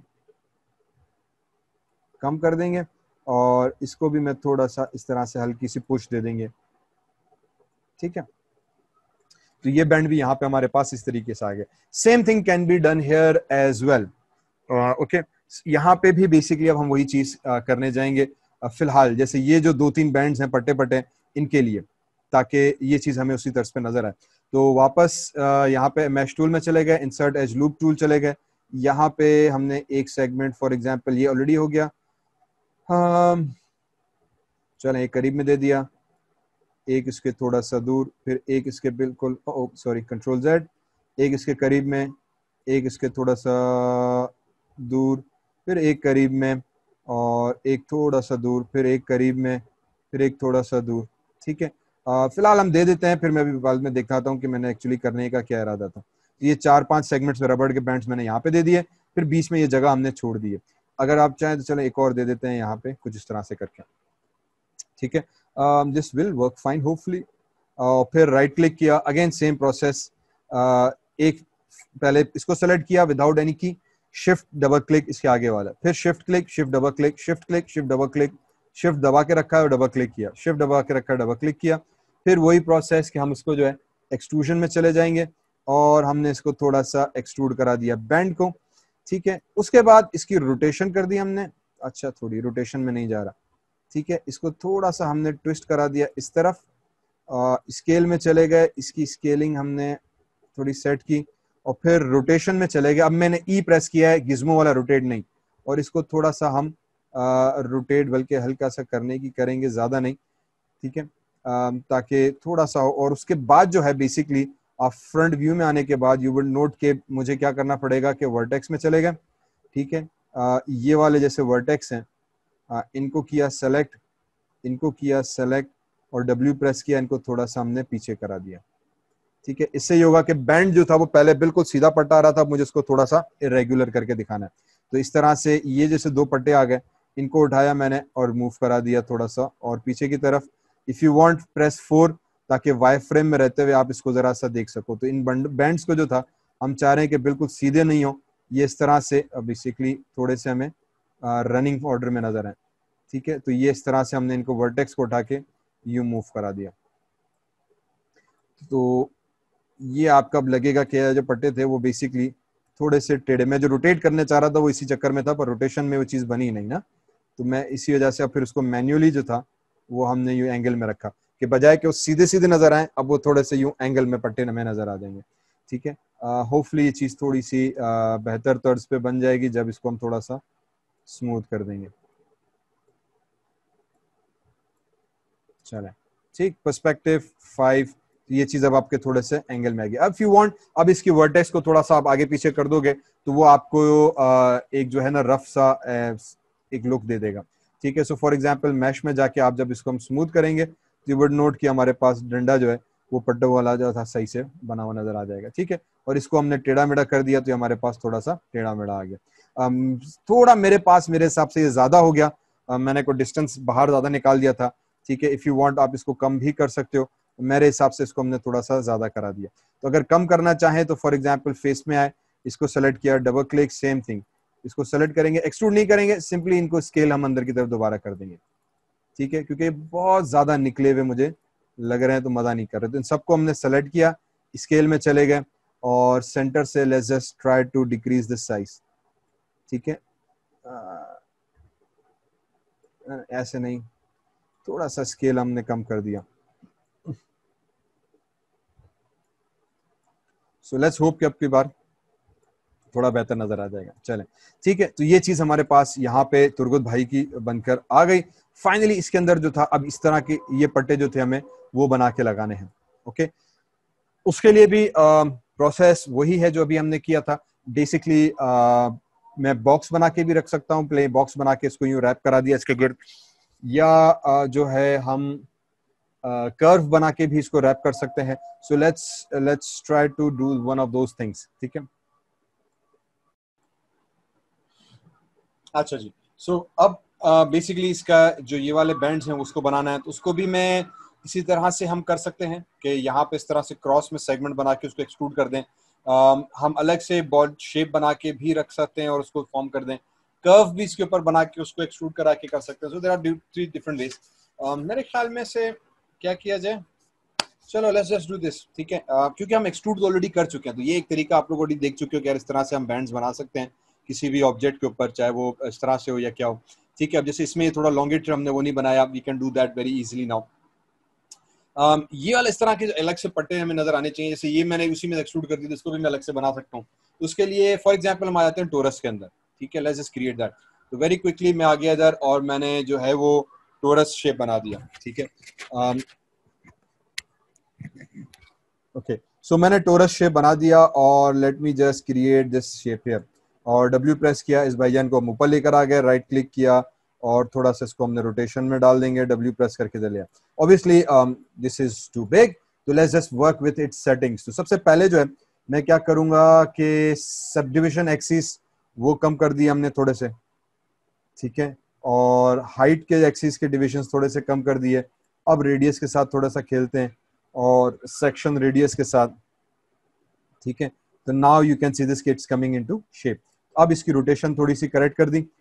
कम कर देंगे और इसको भी मैं थोड़ा सा इस तरह से हल्की सी पुश दे देंगे। ठीक है, तो ये बैंड भी यहाँ पे हमारे पास इस तरीके से आ गया। Same thing can be done here as well. Okay, यहाँ पे भी बेसिकली अब हम वही चीज करने जाएंगे। फिलहाल जैसे ये जो दो तीन बैंड्स हैं पट्टे पट्टे, इनके लिए, ताकि ये चीज हमें उसी तरह पे नजर आए। तो वापस यहाँ पे मैश टूल में चले गए, इंसर्ट एज लूप टूल चले गए, यहाँ पे हमने एक सेगमेंट फॉर एग्जांपल ये ऑलरेडी हो गया, चलें एक करीब में दे दिया, एक इसके थोड़ा सा दूर, फिर एक इसके बिल्कुल सॉरी कंट्रोल जेड, एक इसके करीब में, एक इसके थोड़ा सा दूर, फिर एक करीब में और एक थोड़ा सा दूर, फिर एक करीब में, फिर एक थोड़ा सा दूर। ठीक है, फिलहाल हम दे देते हैं, फिर मैं भी बाद में दिखाता हूँ कि मैंने एक्चुअली करने का क्या इरादा था। ये 4-5 सेगमेंट्स रबड़ के बैंड्स मैंने यहाँ पे दे दिए, फिर बीच में ये जगह हमने छोड़ दी है। अगर आप चाहें तो चलो एक और दे देते हैं यहाँ पे कुछ इस तरह से करके। ठीक है, this will work fine hopefully. फिर राइट क्लिक किया, अगेन सेम प्रोसेस, एक पहले इसको सेलेक्ट किया without any key, shift double click इसके आगे वाला, फिर shift click, shift double click, shift click, shift double click, shift दबा के रखा है और डबल क्लिक किया, शिफ्ट दबा के रखा है, डबल क्लिक किया, फिर वही प्रोसेस कि हम इसको जो है एक्सट्रूजन में चले जाएंगे और हमने इसको थोड़ा सा एक्सट्रूड करा दिया बैंड को। ठीक है, उसके बाद इसकी रोटेशन कर दी हमने, अच्छा थोड़ी रोटेशन में नहीं जा रहा। ठीक है, इसको थोड़ा सा हमने ट्विस्ट करा दिया इस तरफ, स्केल में चले गए, इसकी स्केलिंग हमने थोड़ी सेट की और फिर रोटेशन में चले गए। अब मैंने ई प्रेस किया है, गिज्मो वाला रोटेट नहीं, और इसको थोड़ा सा हम रोटेट बल्कि हल्का सा करने की करेंगे, ज्यादा नहीं। ठीक है, ताकि थोड़ा सा, और उसके बाद जो है बेसिकली आप फ्रंट व्यू में आने के बाद यू विल नोट के मुझे क्या करना पड़ेगा कि वर्टेक्स में चले गए। ठीक है, ये वाले जैसे वर्टेक्स हैं, इनको किया सेलेक्ट, इनको किया सेलेक्ट और डब्ल्यू प्रेस किया, इनको थोड़ा सा हमने पीछे करा दिया। ठीक है, इससे ये होगा कि बैंड जो था वो पहले बिल्कुल सीधा पट्टा आ रहा था, मुझे इसको थोड़ा सा इरेगुलर करके दिखाना है। तो इस तरह से ये जैसे दो पट्टे आ गए, इनको उठाया मैंने और मूव करा दिया थोड़ा सा और पीछे की तरफ। इफ यू वांट प्रेस 4, ताकि वाई फ्रेम में रहते हुए आप इसको जरा सा देख सको। तो इन बैंड्स को जो था हम चाह रहे हैं कि बिल्कुल सीधे नहीं हो, ये इस तरह से बेसिकली थोड़े से हमें रनिंग ऑर्डर में नजर आए। ठीक है, तो ये इस तरह से हमने इनको वर्टेक्स को उठा के यू मूव करा दिया। तो ये आपका अब लगेगा कि जो पट्टे थे वो बेसिकली थोड़े से टेढ़े, मैं जो रोटेट करने चाह रहा था वो इसी चक्कर में था, पर रोटेशन में वो चीज़ बनी नहीं ना, तो मैं इसी वजह से अब फिर उसको मैन्युअली जो था वो हमने यूं एंगल में रखा कि बजाय कि वो सीधे सीधे नजर आए, अब वो थोड़े से यूं एंगल में पट्टे में नजर आ जाएंगे। ठीक है, होपफुली ये चीज़ थोड़ी सी बेहतर तर्ज पे बन जाएगी जब इसको हम थोड़ा सा स्मूथ कर देंगे। चलें, ठीक, पर्सपेक्टिव 5, तो ये चीज अब आपके थोड़े से एंगल में आ गई। अब यू वांट, अब इसकी वर्टेक्स को थोड़ा सा आप आगे पीछे कर दोगे तो वो आपको एक जो है ना रफ सा एक लुक दे देगा। ठीक है, सो फॉर एग्जांपल मैश में जाके आप जब इसको हम स्मूथ करेंगे तो यू वुड नोट कि हमारे पास डंडा जो है वो पट्टा वाला जो था सही से बना हुआ नजर आ जाएगा। ठीक है, और इसको हमने टेढ़ा मेढ़ा कर दिया तो हमारे पास थोड़ा सा टेढ़ा मेढ़ा आ गया। थोड़ा मेरे पास मेरे हिसाब से ये ज्यादा हो गया, मैंने को डिस्टेंस बाहर ज्यादा निकाल दिया था। ठीक है, इफ यू वांट आप इसको कम भी कर सकते हो, मेरे हिसाब से इसको हमने थोड़ा सा ज्यादा करा दिया। तो अगर कम करना चाहें तो फॉर एग्जांपल फेस में आए, इसको सेलेक्ट किया, डबल क्लिक, सेम थिंग, इसको सेलेक्ट करेंगे, एक्सट्रूड नहीं करेंगे, सिंपली इनको स्केल हम अंदर की तरफ दोबारा कर देंगे। ठीक है, क्योंकि बहुत ज्यादा निकले हुए मुझे लग रहे हैं तो मजा नहीं कर रहे, तो इन सबको हमने सेलेक्ट किया, स्केल में चले गए और सेंटर से let's just try to decrease this size. ठीक है, ऐसे नहीं, थोड़ा सा स्केल हमने कम कर दिया। सो लेट्स होप कि अब की बार थोड़ा बेहतर नजर आ जाएगा। चलें, ठीक है, तो ये चीज हमारे पास यहाँ पे तुर्गुत भाई की बनकर आ गई। फाइनली इसके अंदर जो था, अब इस तरह के ये पट्टे जो थे हमें वो बना के लगाने हैं। ओके, उसके लिए भी प्रोसेस वही है जो अभी हमने किया था। बेसिकली मैं बॉक्स बना के भी रख सकता हूँ, प्ले बॉक्स बना के इसको यूं रैप करा दिया इसके गिर्द, या जो है हम कर्व बना के भी इसको रैप कर सकते हैं। So let's try to do one of those things. ठीक है, अच्छा जी, सो अब बेसिकली इसका जो ये वाले बैंड्स हैं उसको बनाना है, तो उसको भी मैं इसी तरह से हम कर सकते हैं कि यहाँ पे इस तरह से क्रॉस में सेगमेंट बना के उसको एक्सट्रूड कर दें। हम अलग से बॉल शेप बना के भी रख सकते हैं और उसको फॉर्म कर दें। कर्व भी इसके ऊपर बना के उसको एक्सट्रूड करा के कर सकते हैं। So there are 3 different ways. मेरे ख्याल में से क्या किया जाए, चलो लेट्स जस्ट डू दिस। ठीक है, क्योंकि हम एक्सट्रूड ऑलरेडी कर चुके हैं, तो ये एक तरीका आप लोग ऑलरेडी देख चुके हो कि यार इस तरह से हम बैंड्स बना सकते हैं किसी भी ऑब्जेक्ट के ऊपर, चाहे वो इस तरह से हो या क्या हो। ठीक है, अब जैसे इसमें थोड़ा लॉन्गेटर हमने वो नहीं बनाया, we can do that very easily now. ये वाला इस तरह के अलग से पट्टे हमें नजर आने चाहिए, जैसे ये मैंने उसी में एक्सट्रूड कर दिया, इसको भी मैं अलग से बना सकता हूँ। तो उसके लिए फॉर एग्जाम्पल हम आ जाते हैं टोरस के अंदर। ठीक है, लेट्स जस्ट क्रिएट दैट। तो वेरी क्विकली मैं आ गया इधर और मैंने जो है वो टोरस शेप बना दिया। ठीक है, ओके, सो मैंने टोरस शेप बना दिया और let me just create this shape here, और डब्ल्यू प्रेस किया, इस भाईजान को हम ऊपर लेकर आ गए, राइट क्लिक किया और थोड़ा सा इसको हमने रोटेशन में डाल देंगे, डब्ल्यू प्रेस करके दे लिया। Obviously this is too big, तो let's just work with its settings. तो सबसे पहले जो है मैं क्या करूंगा कि सब डिविजन एक्सिस वो कम कर दिए हमने थोड़े से। ठीक है, और हाइट के एक्सिस के डिविजन थोड़े से कम कर दिए। अब रेडियस के साथ थोड़ा सा खेलते हैं और सेक्शन रेडियस के साथ। ठीक है, तो now you can see this it's coming into shape. अब इसकी रोटेशन थोड़ी सी करेक्ट कर दी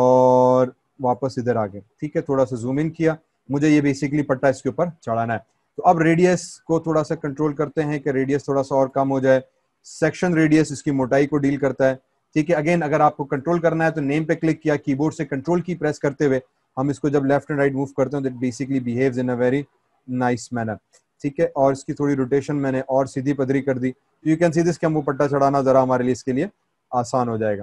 और वापस इधर आ गए। ठीक है, थोड़ा सा जूम इन किया, मुझे ये बेसिकली पट्टा इसके ऊपर चढ़ाना है। तो अब रेडियस को थोड़ा सा कंट्रोल करते हैं कि रेडियस थोड़ा सा और कम हो जाए। सेक्शन रेडियस इसकी मोटाई को डील करता है। ठीक है, अगेन अगर आपको कंट्रोल करना है तो नेम पे क्लिक किया, कीबोर्ड से कंट्रोल की प्रेस करते हुए हम इसको जब लेफ्ट एंड राइट मूव करते हैं, that basically behaves in a very nice manner. ठीक है, और इसकी थोड़ी रोटेशन मैंने और सीधी पदरी कर दी। यू कैन सी दिस कि हमको पट्टा चढ़ाना जरा हमारे लिए इसके लिए आसान हो जाएगा।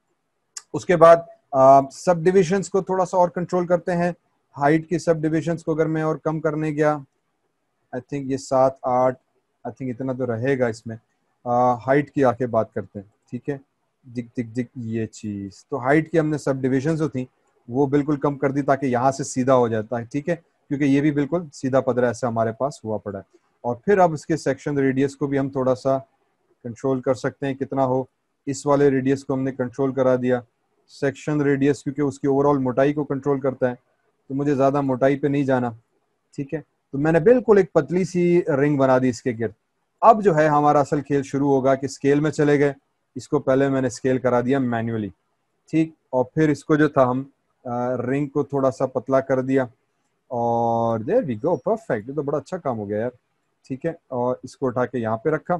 उसके बाद सब डिविजन्स को थोड़ा सा और कंट्रोल करते हैं। हाइट की सब डिविजन्स को अगर मैं और कम करने गया, आई थिंक ये 7-8, आई थिंक इतना तो रहेगा इसमें। हाइट की आके बात करते हैं। ठीक है, दिख दिख दिख ये चीज, तो हाइट की हमने सब डिविजन जो थी वो बिल्कुल कम कर दी ताकि यहाँ से सीधा हो जाता है। ठीक है, क्योंकि ये भी बिल्कुल सीधा पदरा ऐसा हमारे पास हुआ पड़ा है। और फिर अब इसके सेक्शन रेडियस को भी हम थोड़ा सा कंट्रोल कर सकते हैं कितना हो। इस वाले रेडियस को हमने कंट्रोल करा दिया। सेक्शन रेडियस क्योंकि उसकी ओवरऑल मोटाई को कंट्रोल करता है, तो मुझे ज़्यादा मोटाई पे नहीं जाना। ठीक है, तो मैंने बिल्कुल एक पतली सी रिंग बना दी इसके गिर्द। अब जो है हमारा असल खेल शुरू होगा कि स्केल में चले गए। इसको पहले मैंने स्केल करा दिया मैन्युअली। ठीक, और फिर इसको जो था हम रिंग को थोड़ा सा पतला कर दिया और देयर वी गो, परफेक्ट, ये तो बड़ा अच्छा काम हो गया यार। ठीक है, और इसको उठा के यहाँ पे रखा।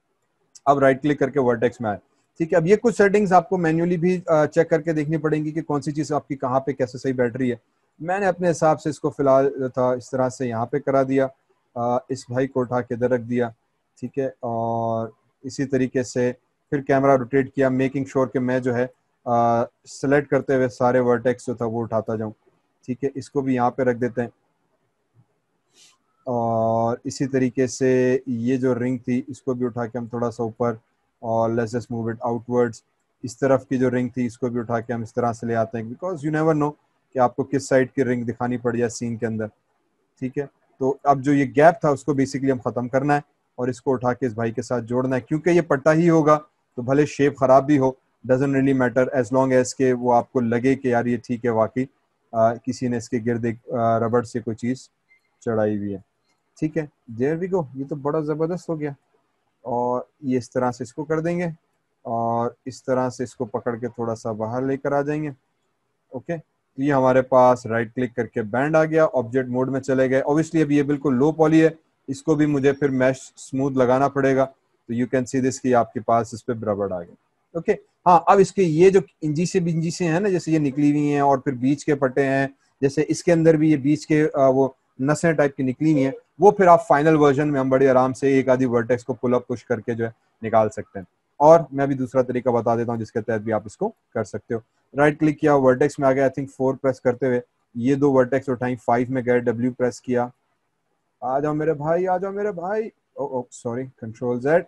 अब राइट क्लिक करके वर्टेक्स में आए। ठीक है, अब ये कुछ सेटिंग्स आपको मैन्युअली भी चेक करके देखनी पड़ेंगी कि कौन सी चीज़ आपकी कहाँ पे कैसे सही बैठ रही है। मैंने अपने हिसाब से इसको फिलहाल जो था इस तरह से यहाँ पे करा दिया, इस भाई को उठा के इधर रख दिया। ठीक है, और इसी तरीके से फिर कैमरा रोटेट किया, मेकिंग श्योर कि मैं जो है सेलेक्ट करते हुए सारे वर्टेक्स जो था वो उठाता जाऊँ। ठीक है, इसको भी यहाँ पे रख देते हैं। और इसी तरीके से ये जो रिंग थी इसको भी उठा के हम थोड़ा सा ऊपर, और let's just move it outwards. इस तरफ की जो रिंग थी इसको भी उठा के हम इस तरह से ले आते हैं, बिकॉज यू नेवर नो कि आपको किस साइड की रिंग दिखानी पड़ जाए सीन के अंदर। ठीक है, तो अब जो ये गैप था उसको बेसिकली हम ख़त्म करना है और इसको उठा के इस भाई के साथ जोड़ना है, क्योंकि ये पट्टा ही होगा तो भले शेप ख़राब भी हो, doesn't really matter as long as के वो आपको लगे कि यार ये ठीक है, वाकई किसी ने इसके गिर्द एक रबड़ से कोई चीज़ चढ़ाई हुई है। ठीक है, देयर वी गो, ये तो बड़ा ज़बरदस्त हो गया। और ये इस तरह से इसको कर देंगे और इस तरह से इसको पकड़ के थोड़ा सा बाहर लेकर आ जाएंगे। ओके, तो ये हमारे पास राइट क्लिक करके बैंड आ गया, ऑब्जेक्ट मोड में चले गए। ऑब्वियसली अभी ये बिल्कुल लो पॉली है, इसको भी मुझे फिर मैश स्मूथ लगाना पड़ेगा, तो यू कैन सी दिस कि आपके पास इस पे रबड़ आ गया। ओके, हाँ, अब इसके ये जो इंजी से बिंजी से है ना, जैसे ये निकली हुई हैं और फिर बीच के पट्टे हैं, जैसे इसके अंदर भी ये बीच के वो नसें टाइप की निकली हुई हैं, वो फिर आप फाइनल वर्जन में हम बड़े आराम से एक आधी वर्टेक्स को पुल अप पुश करके जो है निकाल सकते हैं। और मैं भी दूसरा तरीका बता देता हूँ जिसके तहत भी आप इसको कर सकते हो। राइट क्लिक किया, वर्टेक्स में आ गया, आई थिंक 4 प्रेस करते हुए ये दो वर्टेक्स उठाई, 5 में गए, W प्रेस किया, आ जाओ मेरे भाई, आ जाओ मेरे भाई। Oh oh sorry, control Z।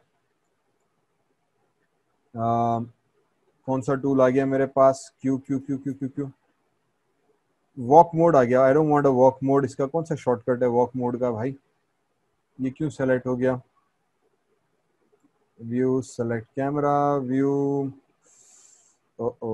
कौन सा टूल आ गया मेरे पास, Q Q Q Q Q Q, walk mode आ गया। I don't want a walk mode, इसका कौन सा शॉर्टकट है वॉक मोड का भाई, ये क्यों सेलेक्ट हो गया? View, select camera, view, oh oh,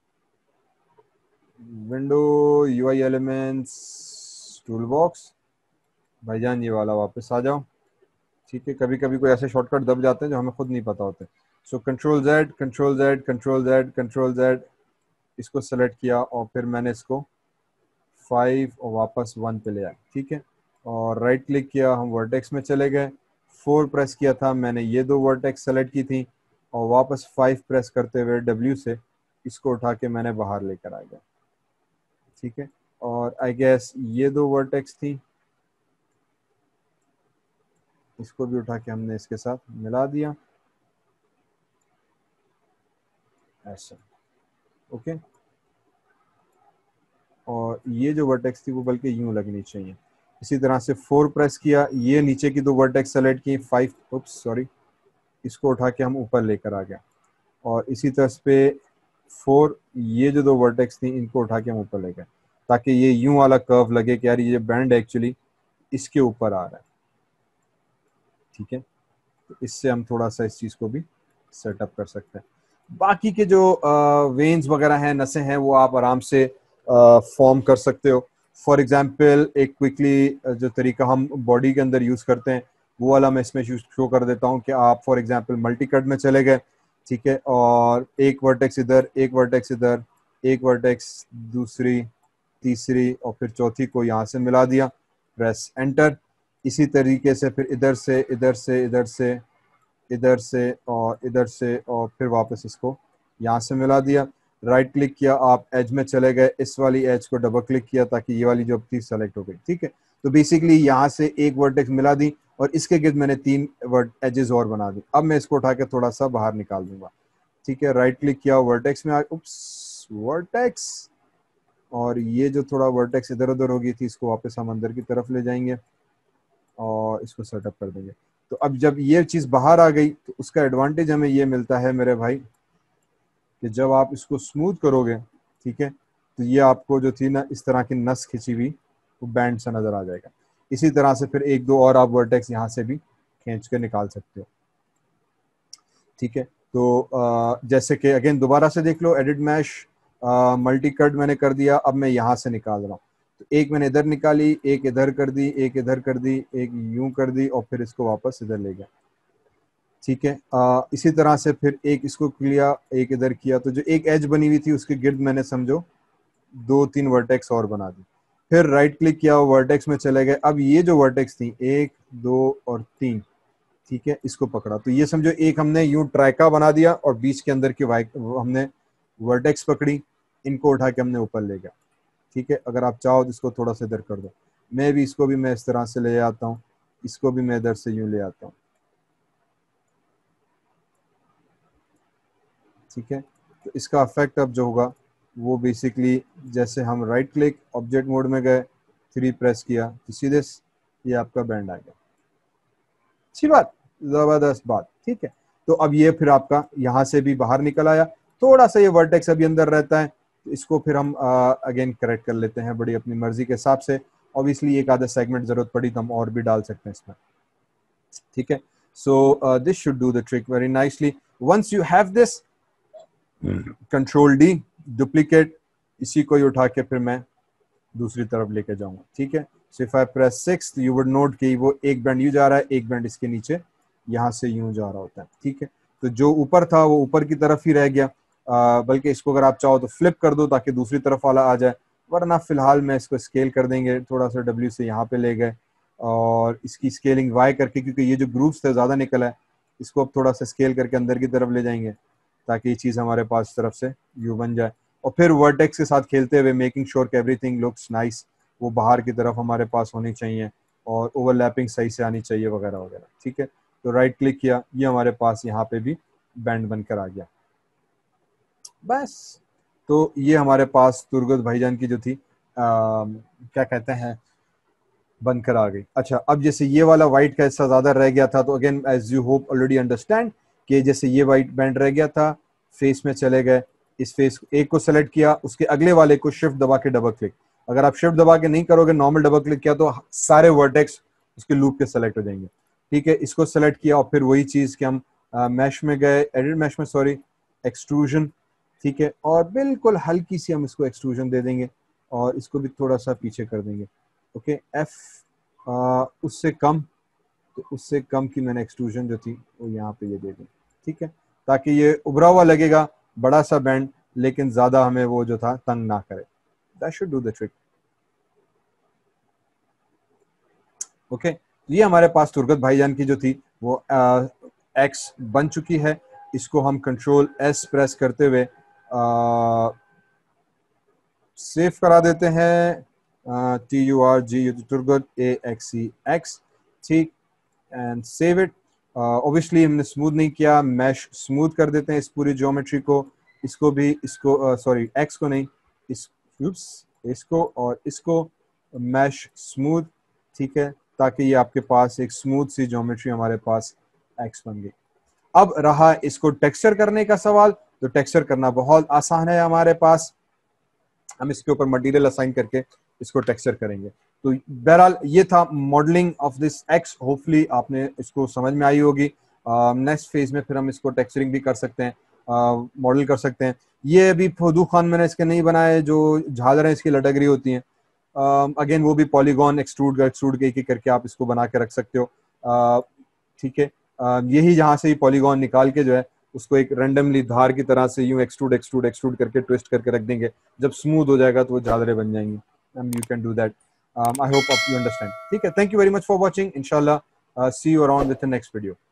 window, UI elements, tool box. भाईजान ये वाला वापस आ जाओ। ठीक है, कभी कभी कोई ऐसे शॉर्टकट दब जाते हैं जो हमें खुद नहीं पता होते। So control Z, control Z, control Z, control Z, इसको सेलेक्ट किया और फिर मैंने इसको 5 और वापस 1 पे ले आया। ठीक है, और राइट क्लिक किया, हम वर्टेक्स में चले गए, 4 प्रेस किया था मैंने, ये दो वर्टेक्स सेलेक्ट की थी, और वापस 5 प्रेस करते हुए W से इसको उठा के मैंने बाहर लेकर आ गया। ठीक है, और आई गेस ये दो वर्टेक्स थी, इसको भी उठा के हमने इसके साथ मिला दिया ऐसा। ओके, और ये जो वर्टेक्स थी वो बल्कि यूं लगनी चाहिए। इसी तरह से 4 प्रेस किया, ये नीचे की दो वर्टेक्स सेलेक्ट की, 5, उप्स सॉरी, इसको उठा के हम ऊपर लेकर आ गया, और इसी तरह पे 4, ये जो दो वर्टेक्स थी इनको उठा के हम ऊपर ले गए, ताकि ये यूं वाला कर्व लगे कि यार ये बैंड एक्चुअली इसके ऊपर आ रहा है। ठीक है, तो इससे हम थोड़ा सा इस चीज़ को भी सेटअप कर सकते हैं। बाकी के जो वेन्स वगैरह हैं, नसें हैं, वो आप आराम से फॉर्म कर सकते हो। फॉर एग्जांपल एक क्विकली जो तरीका हम बॉडी के अंदर यूज़ करते हैं वो वाला मैं इसमें शो कर देता हूँ कि आप फॉर एग्जांपल मल्टी कट में चले गए। ठीक है, और एक वर्टेक्स इधर, एक वर्टेक्स इधर, एक वर्टेक्स दूसरी, तीसरी और फिर चौथी को यहाँ से मिला दिया, प्रेस एंटर। इसी तरीके से फिर इधर से इधर से इधर से इधर से और इधर से, और फिर वापस इसको यहाँ से मिला दिया। राइट क्लिक किया, आप एज में चले गए, इस वाली एज को डबल क्लिक किया ताकि ये वाली जो थी सेलेक्ट हो गई। ठीक है, तो बेसिकली यहाँ से एक वर्टेक्स मिला दी और इसके गिर्द मैंने 3 एजेस और बना दी। अब मैं इसको उठा के थोड़ा सा बाहर निकाल दूंगा। ठीक है, राइट क्लिक किया, वर्टेक्स में उप्स, वर्टेक्स, और ये जो थोड़ा वर्टेक्स इधर उधर हो गई थी इसको वापस हम अंदर की तरफ ले जाएंगे और इसको सेटअप कर देंगे। तो अब जब ये चीज़ बाहर आ गई तो उसका एडवांटेज हमें ये मिलता है मेरे भाई कि जब आप इसको स्मूथ करोगे, ठीक है, तो ये आपको जो थी ना इस तरह की नस खिंची हुई वो बैंड सा नज़र आ जाएगा। इसी तरह से फिर एक दो और आप वर्टेक्स यहाँ से भी खींच के निकाल सकते हो। ठीक है, तो जैसे कि अगेन दोबारा से देख लो, एडिट मैश, मल्टी कट मैंने कर दिया, अब मैं यहाँ से निकाल रहा हूँ। तो एक मैंने इधर निकाली, एक इधर कर दी, एक इधर कर दी, एक यूं कर दी और फिर इसको वापस इधर ले गया। ठीक है, इसी तरह से फिर एक इसको किया, एक इधर किया, तो जो एक एज बनी हुई थी उसके गिर्द मैंने समझो 2-3 वर्टेक्स और बना दी। फिर राइट क्लिक किया, वर्टेक्स में चले गए। अब ये जो वर्टेक्स थी 1, 2 और 3, ठीक है, इसको पकड़ा, तो ये समझो एक हमने यूं ट्राइका बना दिया और बीच के अंदर की हमने वर्टेक्स पकड़ी, इनको उठा के हमने ऊपर ले गया। ठीक है, अगर आप चाहो तो इसको थोड़ा सा इधर कर दो, मैं भी इसको भी मैं इस तरह से ले आता हूँ, इसको भी मैं इधर से यूं ले आता हूँ। ठीक है, तो इसका इफेक्ट अब जो होगा वो बेसिकली जैसे हम राइट क्लिक ऑब्जेक्ट मोड में गए, 3 प्रेस किया तो सीधे ये आपका बैंड आ गया। अच्छी बात, जबरदस्त बात, ठीक है। तो अब ये फिर आपका यहाँ से भी बाहर निकल आया, थोड़ा सा ये वर्टेक्स अभी अंदर रहता है, तो इसको फिर हम अगेन करेक्ट कर लेते हैं बड़ी अपनी मर्जी के हिसाब से। ऑब्वियसली एक आधा सेगमेंट जरूरत पड़ी तो हम और भी डाल सकते हैं इसमें, ठीक है। So this should do the trick very nicely. Once you have this, control D, duplicate, इसी को ही उठा के फिर मैं दूसरी तरफ लेके जाऊंगा, ठीक है। So if I press 6 you would note कि वो एक बैंड यूं जा रहा है, एक बैंड इसके नीचे यहाँ से यूं जा रहा होता है, ठीक है। तो जो ऊपर था वो ऊपर की तरफ ही रह गया, बल्कि इसको अगर आप चाहो तो फ्लिप कर दो ताकि दूसरी तरफ वाला आ जाए, वरना फिलहाल मैं इसको स्केल कर देंगे, थोड़ा सा W से यहाँ पे ले गए और इसकी स्केलिंग Y करके, क्योंकि ये जो ग्रुप्स थे ज़्यादा निकला है, इसको अब थोड़ा सा स्केल करके अंदर की तरफ ले जाएंगे ताकि ये चीज़ हमारे पास तरफ से यू बन जाए। और फिर वर्टेक्स के साथ खेलते हुए मेकिंग श्योर कि एवरीथिंग लुक्स नाइस, वो बाहर की तरफ हमारे पास होनी चाहिए और ओवरलैपिंग सही से आनी चाहिए वगैरह वगैरह, ठीक है। तो राइट क्लिक किया, ये हमारे पास यहाँ पे भी बैंड बनकर आ गया, बस। तो ये हमारे पास तुर्गत भाईजान की जो थी क्या कहते हैं, बनकर आ गई। अच्छा, अब जैसे ये वाला वाइट का हिस्सा ज्यादा रह गया था, तो again as you hope already understand कि जैसे ये वाइट बैंड रह गया था, फेस में चले गए, इस फेस एक को सेलेक्ट किया, उसके अगले वाले को शिफ्ट दबा के डबल क्लिक, अगर आप शिफ्ट दबा के नहीं करोगे, नॉर्मल डबल क्लिक किया, तो सारे वर्टेक्स उसके लूप के सेलेक्ट हो जाएंगे, ठीक है। इसको सेलेक्ट किया और फिर वही चीज कि हम मैश में गए, एडिट मैश में, सॉरी, एक्सट्रूजन, ठीक है, और बिल्कुल हल्की सी हम इसको एक्सट्रूजन दे देंगे और इसको भी थोड़ा सा पीछे कर देंगे, ओके। एफ उससे कम, तो उससे कम की मैंने एक्सट्रूजन जो थी वो यहाँ पे ये दे दी, ठीक है, ताकि ये उभरा हुआ लगेगा, बड़ा सा बैंड, लेकिन ज्यादा हमें वो जो था तंग ना करे। That should do the trick, okay. ये हमारे पास तुर्गत भाईजान की जो थी वो एक्स बन चुकी है। इसको हम कंट्रोल S प्रेस करते हुए सेव करा देते हैं, TURG तुर्गत AXEX, ठीक, एंड सेव इट। ऑब्वियसली हमने स्मूथ नहीं किया, मैश स्मूथ कर देते हैं इस पूरी ज्योमेट्री को, इसको भी, इसको सॉरी एक्स को नहीं, इसको और इसको मैश स्मूथ, ठीक है, ताकि ये आपके पास एक स्मूथ सी ज्योमेट्री हमारे पास एक्स बन गई। अब रहा इसको टेक्सचर करने का सवाल, तो टेक्सचर करना बहुत आसान है हमारे पास, हम इसके ऊपर मटेरियल असाइन करके इसको टेक्सचर करेंगे। तो बहरहाल ये था modelling of this X, hopefully आपने इसको समझ में आई होगी। नेक्स्ट फेज में फिर हम इसको टेक्सचरिंग भी कर सकते हैं, मॉडल कर सकते हैं। ये अभी फुदू खान मैंने इसके नहीं बनाए, जो झालरें इसकी लटक रही होती हैं, अगेन वो भी पॉलीगॉन एक्सट्रूड के एक करके आप इसको बना के रख सकते हो, ठीक है। यही जहाँ से ही पॉलीगॉन निकाल के जो है उसको एक रैंडमली धार की तरह से यूं एक्सट्रूड करके ट्विस्ट करके रख देंगे, जब स्मूथ हो जाएगा तो वो झालरें बन जाएंगी। You can do that. I hope you understand, ठीक है। Thank you very much for watching, इंशाल्लाह see you around with the next video.